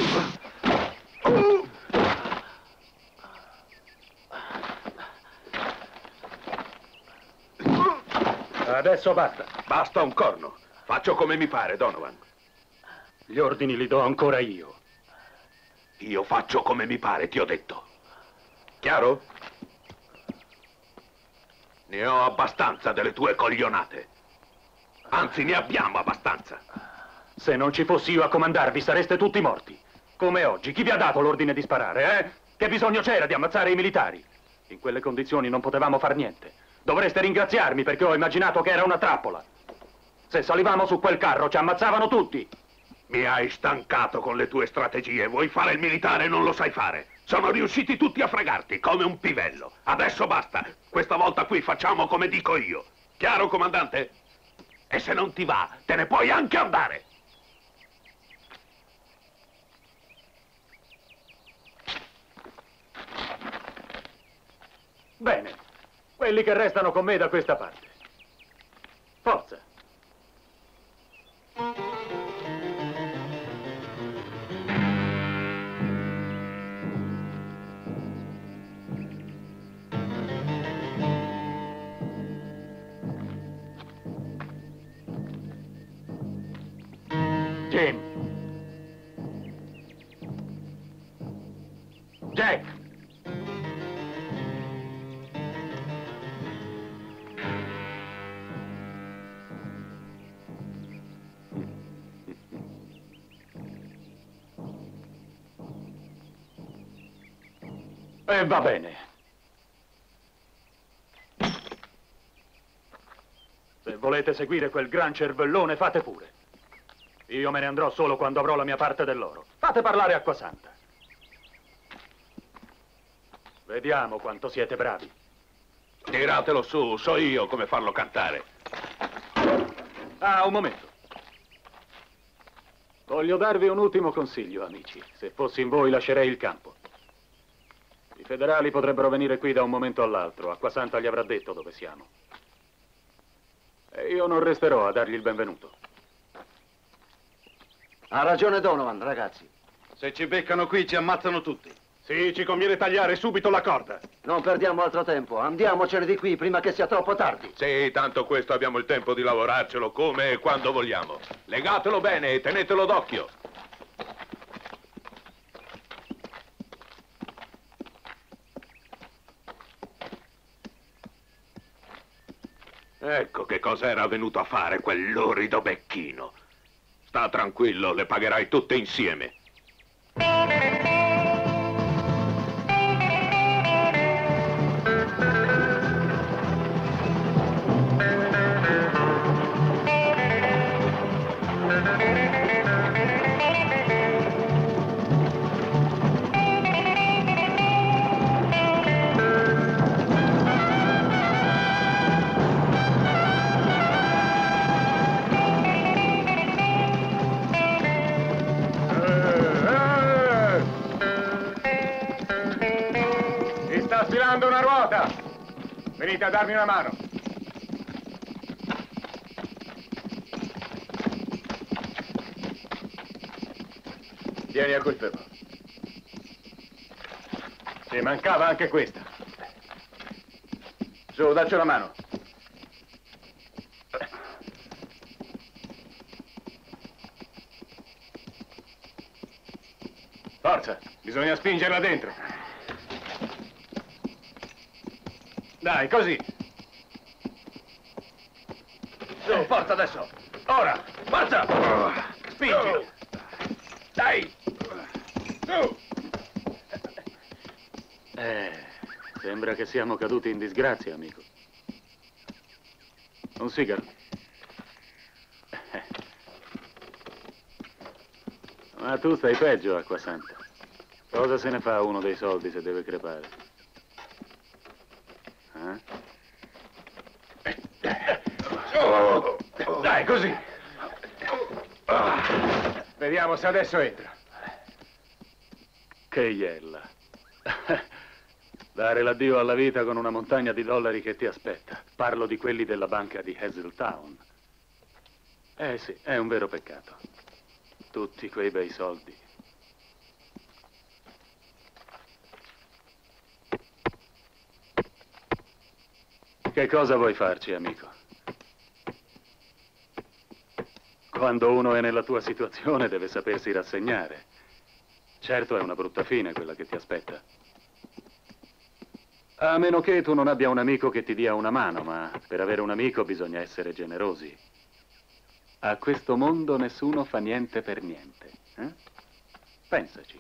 Speaker 2: Adesso basta.
Speaker 6: Basta un corno. Faccio come mi pare, Donovan.
Speaker 2: Gli ordini li do ancora io.
Speaker 6: Io faccio come mi pare, ti ho detto. Chiaro? Ne ho abbastanza delle tue coglionate. Anzi, ne abbiamo abbastanza.
Speaker 2: Se non ci fossi io a comandarvi, sareste tutti morti. Come oggi. Chi vi ha dato l'ordine di sparare, eh? Che bisogno c'era di ammazzare i militari? In quelle condizioni non potevamo far niente. Dovreste ringraziarmi perché ho immaginato che era una trappola. Se salivamo su quel carro, ci ammazzavano tutti.
Speaker 6: Mi hai stancato con le tue strategie. Vuoi fare il militare e non lo sai fare. Sono riusciti tutti a fregarti, come un pivello. Adesso basta. Questa volta qui facciamo come dico io. Chiaro, comandante? E se non ti va, te ne puoi anche andare.
Speaker 2: Bene. Quelli che restano con me da questa parte. Forza. Jim. Jack. E va bene. Se volete seguire quel gran cervellone, fate pure. Io me ne andrò solo quando avrò la mia parte dell'oro. Fate parlare Acquasanta. Vediamo quanto siete bravi.
Speaker 6: Tiratelo su, so io come farlo cantare.
Speaker 2: Ah, un momento. Voglio darvi un ultimo consiglio, amici. Se fossi in voi lascerei il campo. I federali potrebbero venire qui da un momento all'altro. Acquasanta gli avrà detto dove siamo. E io non resterò a dargli il benvenuto.
Speaker 5: Ha ragione Donovan, ragazzi.
Speaker 8: Se ci beccano qui ci ammazzano tutti.
Speaker 6: Sì, ci conviene tagliare subito la corda.
Speaker 5: Non perdiamo altro tempo. Andiamocene di qui prima che sia troppo tardi.
Speaker 6: Sì, tanto questo abbiamo il tempo di lavorarcelo come e quando vogliamo. Legatelo bene e tenetelo d'occhio. Ecco che cosa era venuto a fare quel lurido becchino. Sta tranquillo, le pagherai tutte insieme.
Speaker 12: Pilota! Venite a darmi una mano.
Speaker 9: Vieni a quel ferro.
Speaker 12: Ci mancava anche questa.
Speaker 9: Su, dacci una mano.
Speaker 12: Forza, bisogna spingerla dentro. Dai, così.
Speaker 9: Su, forza adesso.
Speaker 12: Ora,
Speaker 9: Forza!
Speaker 12: spingi.
Speaker 9: Dai! Su!
Speaker 2: Eh, sembra che siamo caduti in disgrazia, amico. Un sigaro. Ma tu stai peggio, Acquasanta. Cosa se ne fa uno dei soldi se deve crepare? Eh?
Speaker 12: Dai, così. Vediamo se adesso entra.
Speaker 2: Che iella. Dare l'addio alla vita con una montagna di dollari che ti aspetta. Parlo di quelli della banca di Hazeltown. Eh sì, è un vero peccato. Tutti quei bei soldi. Che cosa vuoi farci, amico? Quando uno è nella tua situazione deve sapersi rassegnare. Certo è una brutta fine quella che ti aspetta. A meno che tu non abbia un amico che ti dia una mano, ma per avere un amico bisogna essere generosi. A questo mondo nessuno fa niente per niente. Eh? Pensaci.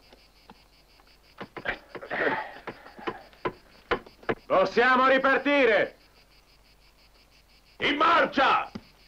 Speaker 12: Possiamo ripartire!
Speaker 9: In marcia!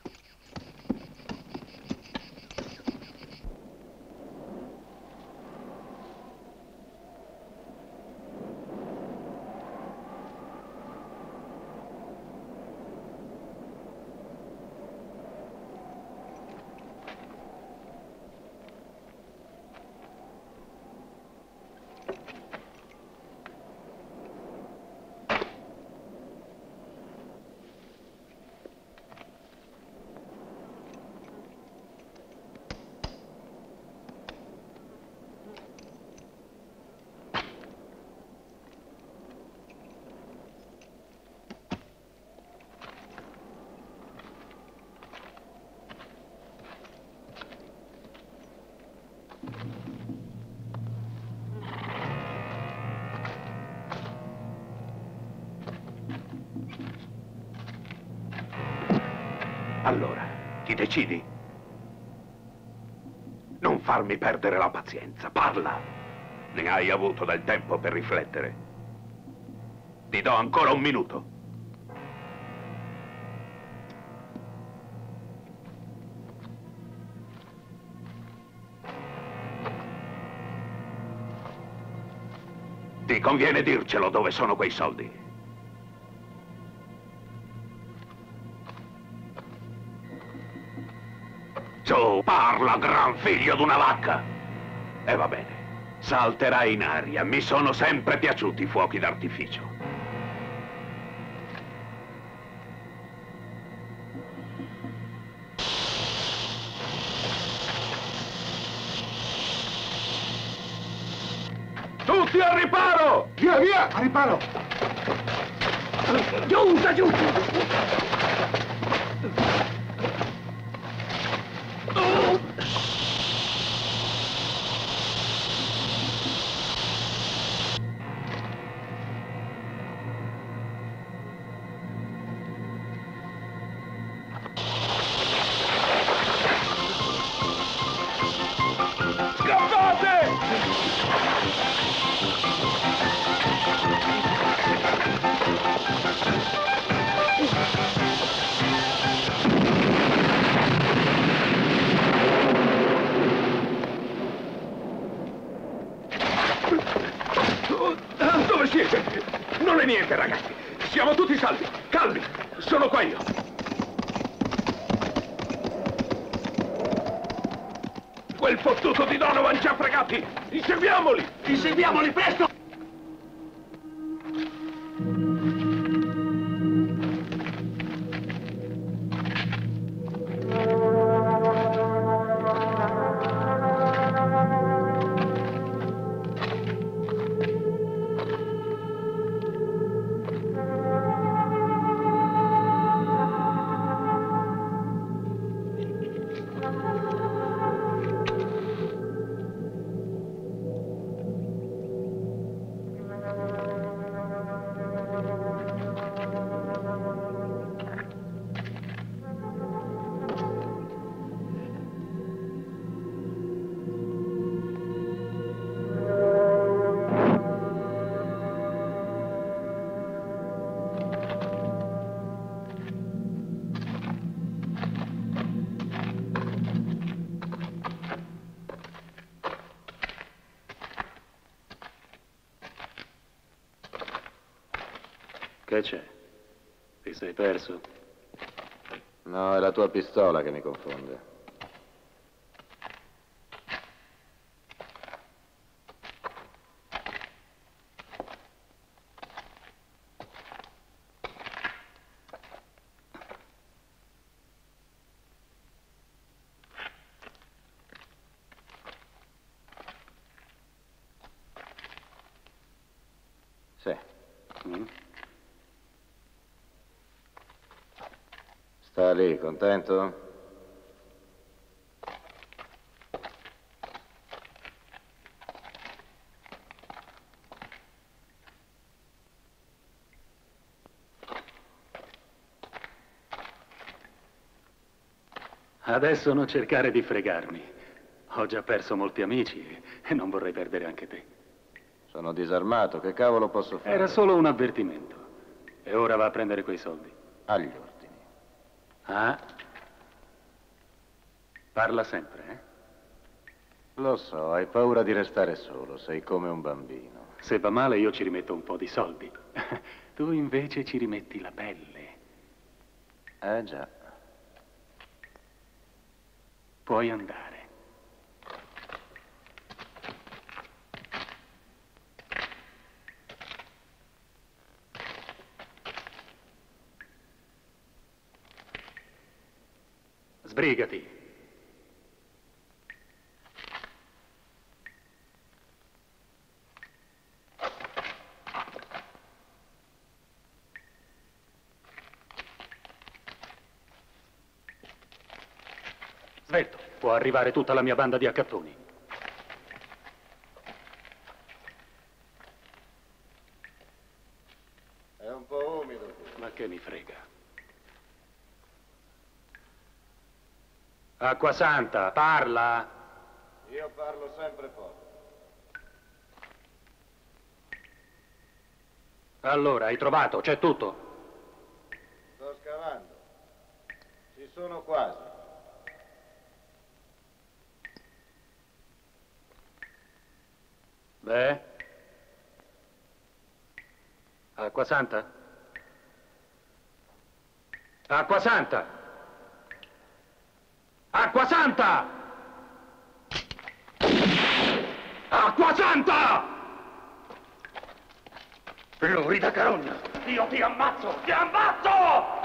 Speaker 6: Allora, ti decidi? Non farmi perdere la pazienza, parla. Ne hai avuto del tempo per riflettere. Ti do ancora un minuto. Ti conviene dircelo dove sono quei soldi. Su, parla, gran figlio d'una vacca! E va bene, salterai in aria. Mi sono sempre piaciuti i fuochi d'artificio. Tutti al riparo!
Speaker 12: Via, via! Al riparo!
Speaker 6: Giunta, giunta! Dove siete? Non è niente, ragazzi. Siamo tutti salvi. Calmi. Sono qua io. Quel fottuto di Donovan ci ha fregati. Inseguiamoli. Inseguiamoli, presto!
Speaker 2: Che c'è? Ti sei perso?
Speaker 4: No, è la tua pistola che mi confonde. Sì.
Speaker 2: Mm?
Speaker 4: Sta lì, contento?
Speaker 2: Adesso non cercare di fregarmi. Ho già perso molti amici e non vorrei perdere anche te.
Speaker 4: Sono disarmato, che cavolo posso fare?
Speaker 2: Era solo un avvertimento. E ora va a prendere quei soldi.
Speaker 4: Agli ordini.
Speaker 2: Ah? Parla sempre, eh?
Speaker 4: Lo so, hai paura di restare solo, sei come un bambino.
Speaker 2: Se va male io ci rimetto un po' di soldi. Tu invece ci rimetti la pelle.
Speaker 4: Eh già.
Speaker 2: Puoi andare. Sbrigati. Svelto, può arrivare tutta la mia banda di accattoni.
Speaker 4: È un po' umido qui.
Speaker 2: Ma che mi frega. Acquasanta, parla!
Speaker 4: Io parlo sempre poco.
Speaker 2: Allora, hai trovato, c'è tutto.
Speaker 4: Sto scavando. Ci sono quasi.
Speaker 2: Beh? Acquasanta? Acquasanta! Acquasanta! Acquasanta! Florida carogna! Io ti ammazzo! Ti ammazzo!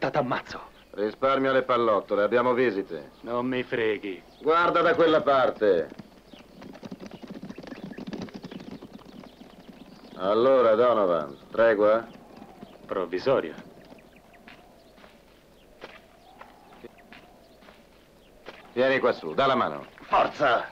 Speaker 2: stavolta t'ammazzo.
Speaker 4: Risparmia le pallottole, abbiamo visite.
Speaker 2: Non mi freghi.
Speaker 4: Guarda da quella parte. Allora, Donovan, tregua?
Speaker 2: Provvisoria.
Speaker 4: Vieni qua su, dà la mano.
Speaker 2: Forza!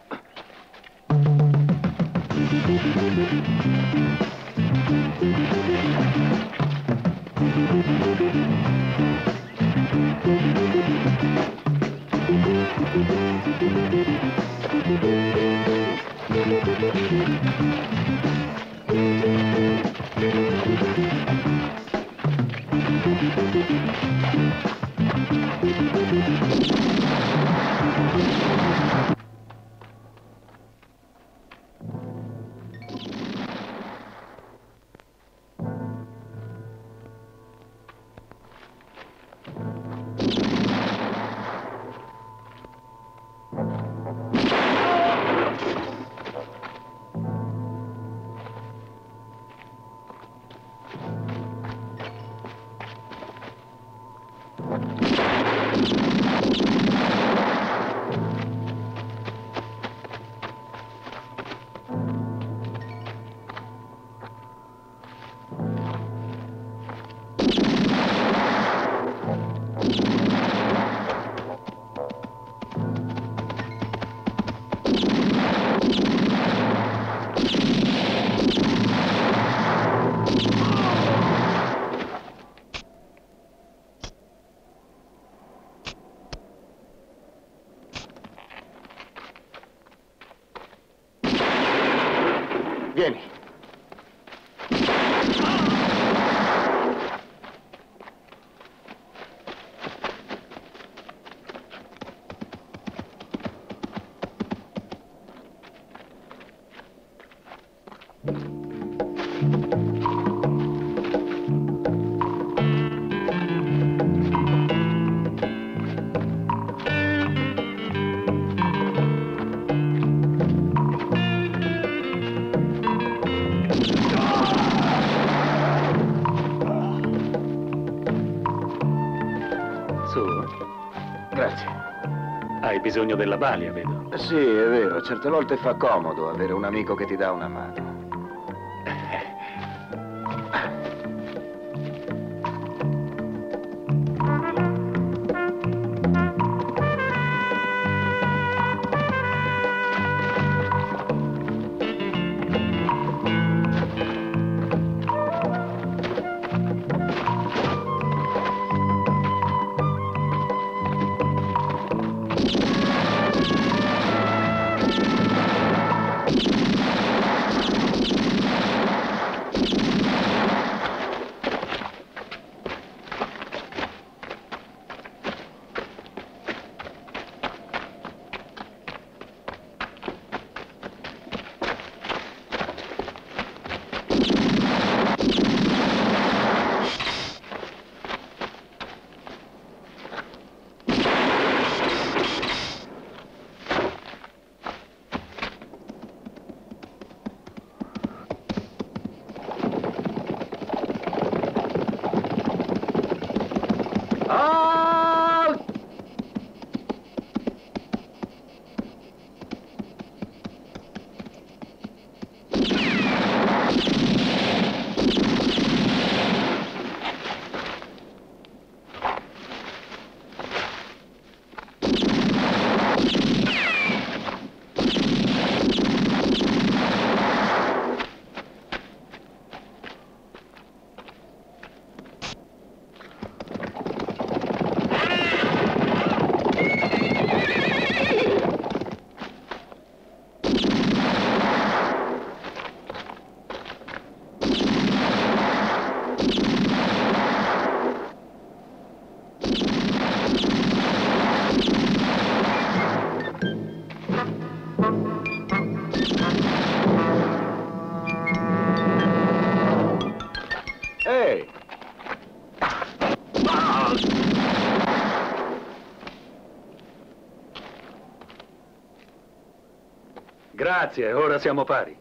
Speaker 4: Vieni.
Speaker 2: Hai bisogno della balia, vedo.
Speaker 4: Sì, è vero. Certe volte fa comodo avere un amico che ti dà una mano.
Speaker 2: Grazie, ora siamo pari.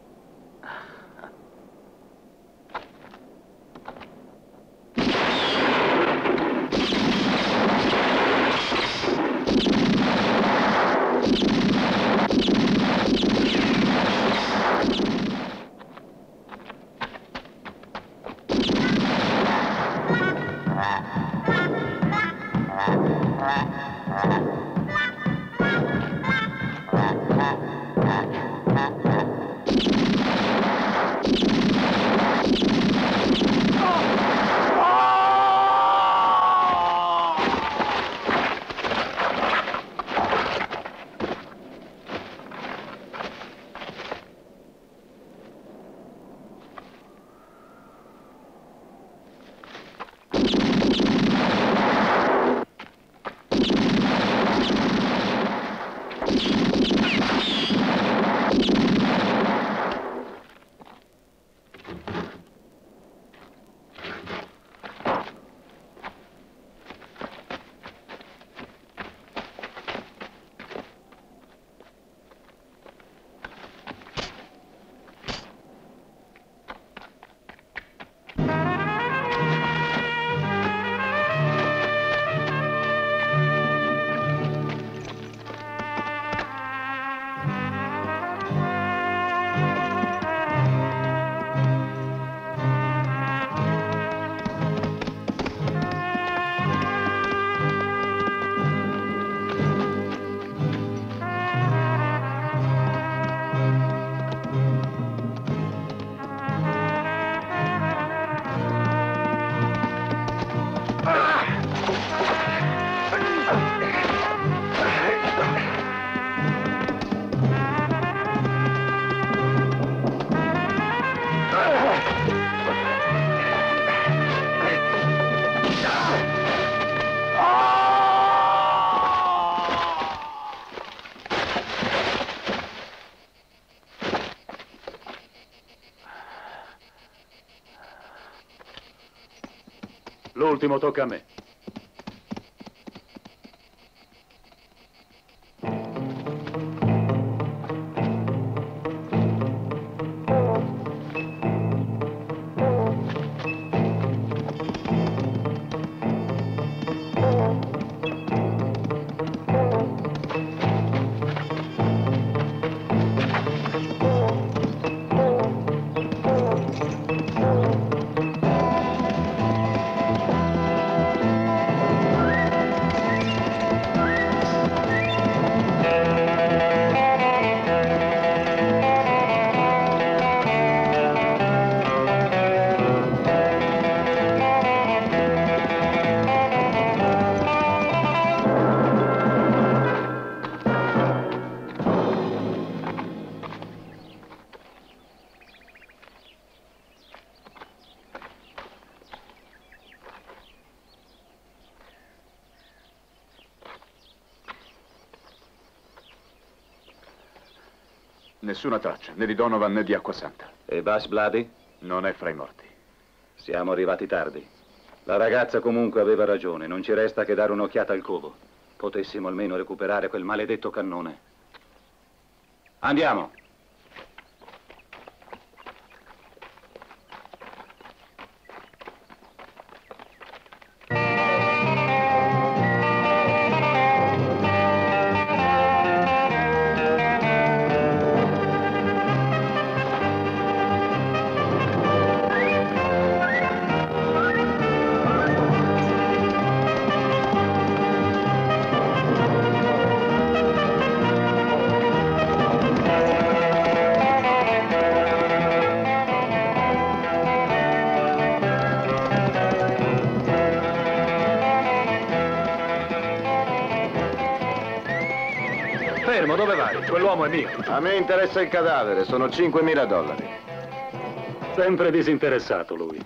Speaker 2: L'ultimo tocca a me.
Speaker 9: Nessuna traccia, né di Donovan né di Acquasanta.
Speaker 14: E Bush Bloody?
Speaker 9: Non è fra i morti.
Speaker 14: Siamo arrivati tardi. La ragazza comunque aveva ragione, non ci resta che dare un'occhiata al covo. Potessimo almeno recuperare quel maledetto cannone. Andiamo!
Speaker 2: Fermo, dove vai? Quell'uomo è mio.
Speaker 4: A me interessa il cadavere, sono cinquemila dollari.
Speaker 2: Sempre disinteressato lui.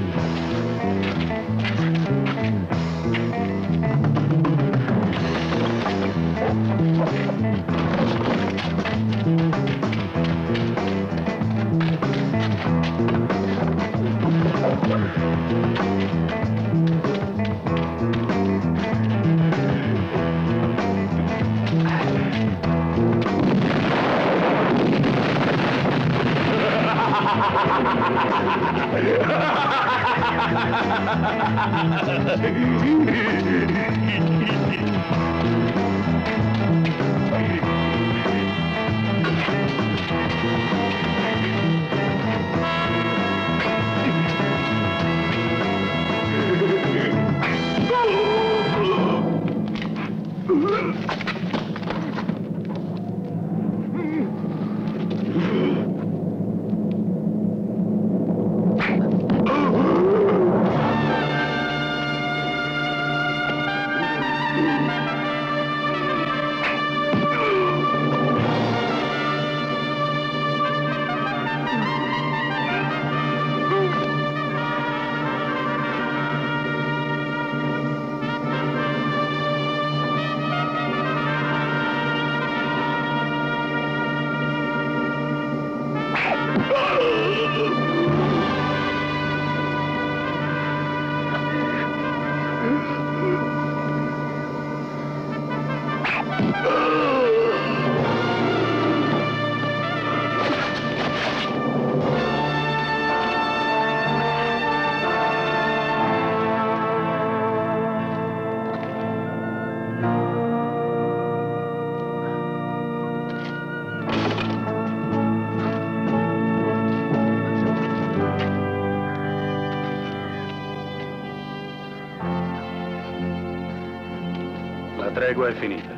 Speaker 2: La tregua è finita.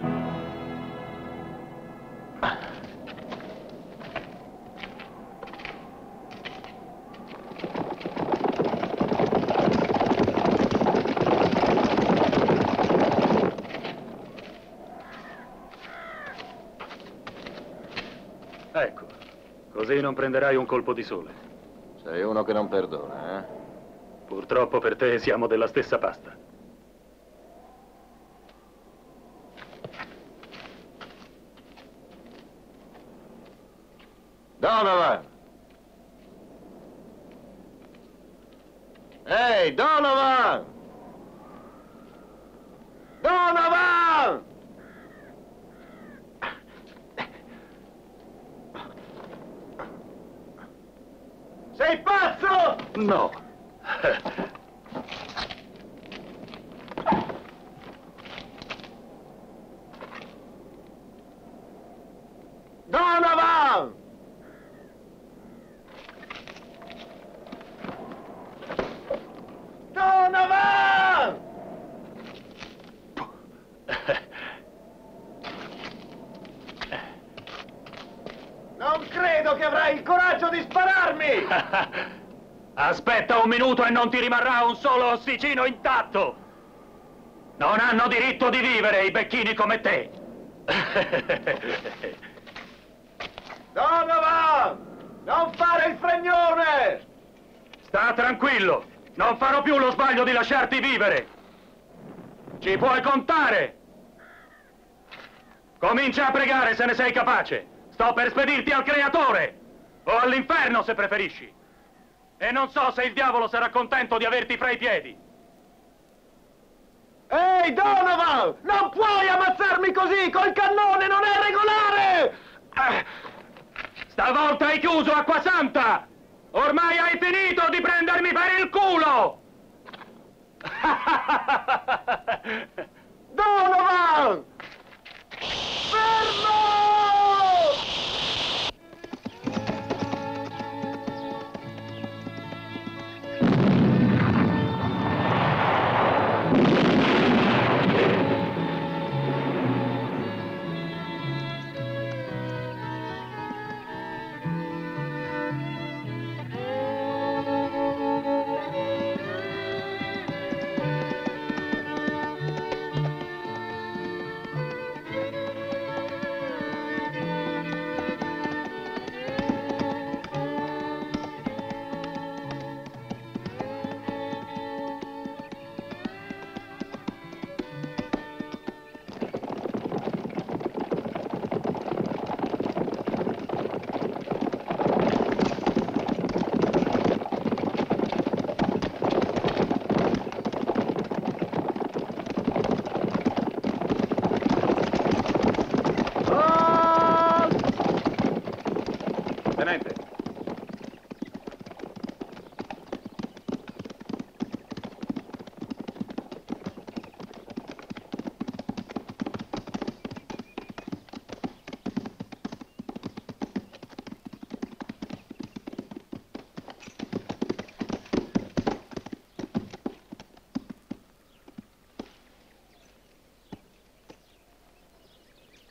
Speaker 2: Ecco, così non prenderai un colpo di sole.
Speaker 4: Sei uno che non perdona, eh?
Speaker 2: Purtroppo per te siamo della stessa pasta.
Speaker 4: Donovan! Ehi, Donovan! Donovan! Sei pazzo?
Speaker 2: No.
Speaker 4: Donovan! Donovan! Non credo che avrai il coraggio di spararmi!
Speaker 2: Aspetta un minuto e non ti rimarrà un solo ossicino intatto! Non hanno diritto di vivere i becchini come te!
Speaker 4: Donovan! Non fare il fregnone!
Speaker 2: Sta tranquillo! Non farò più lo sbaglio di lasciarti vivere! Ci puoi contare! Comincia a pregare se ne sei capace! Sto per spedirti al Creatore! O all'inferno se preferisci! E non so se il diavolo sarà contento di averti fra i piedi!
Speaker 4: Ehi, Donovan! Non puoi ammazzarmi così! Col cannone non è regolare!
Speaker 2: Stavolta hai chiuso, Acquasanta! Ormai hai finito di prendermi per il culo!
Speaker 4: Donovan! Fermo!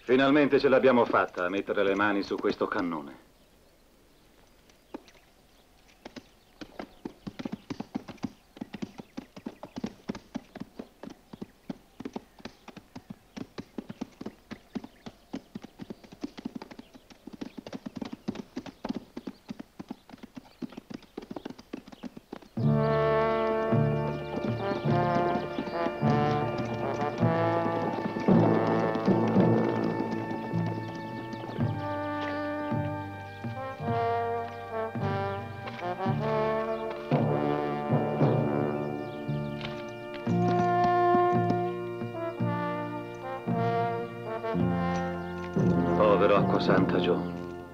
Speaker 14: Finalmente ce l'abbiamo fatta a mettere le mani su questo cannone. Povero Acquasanta Joe.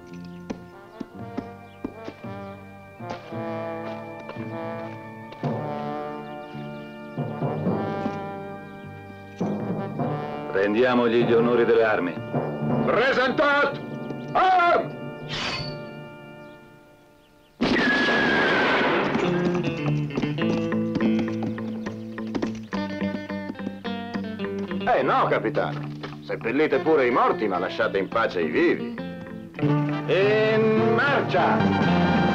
Speaker 14: Rendiamogli gli onori delle armi.
Speaker 1: Presentat! Arm!
Speaker 4: Eh no, capitano. Seppellite pure i morti, ma lasciate in pace i vivi. In marcia!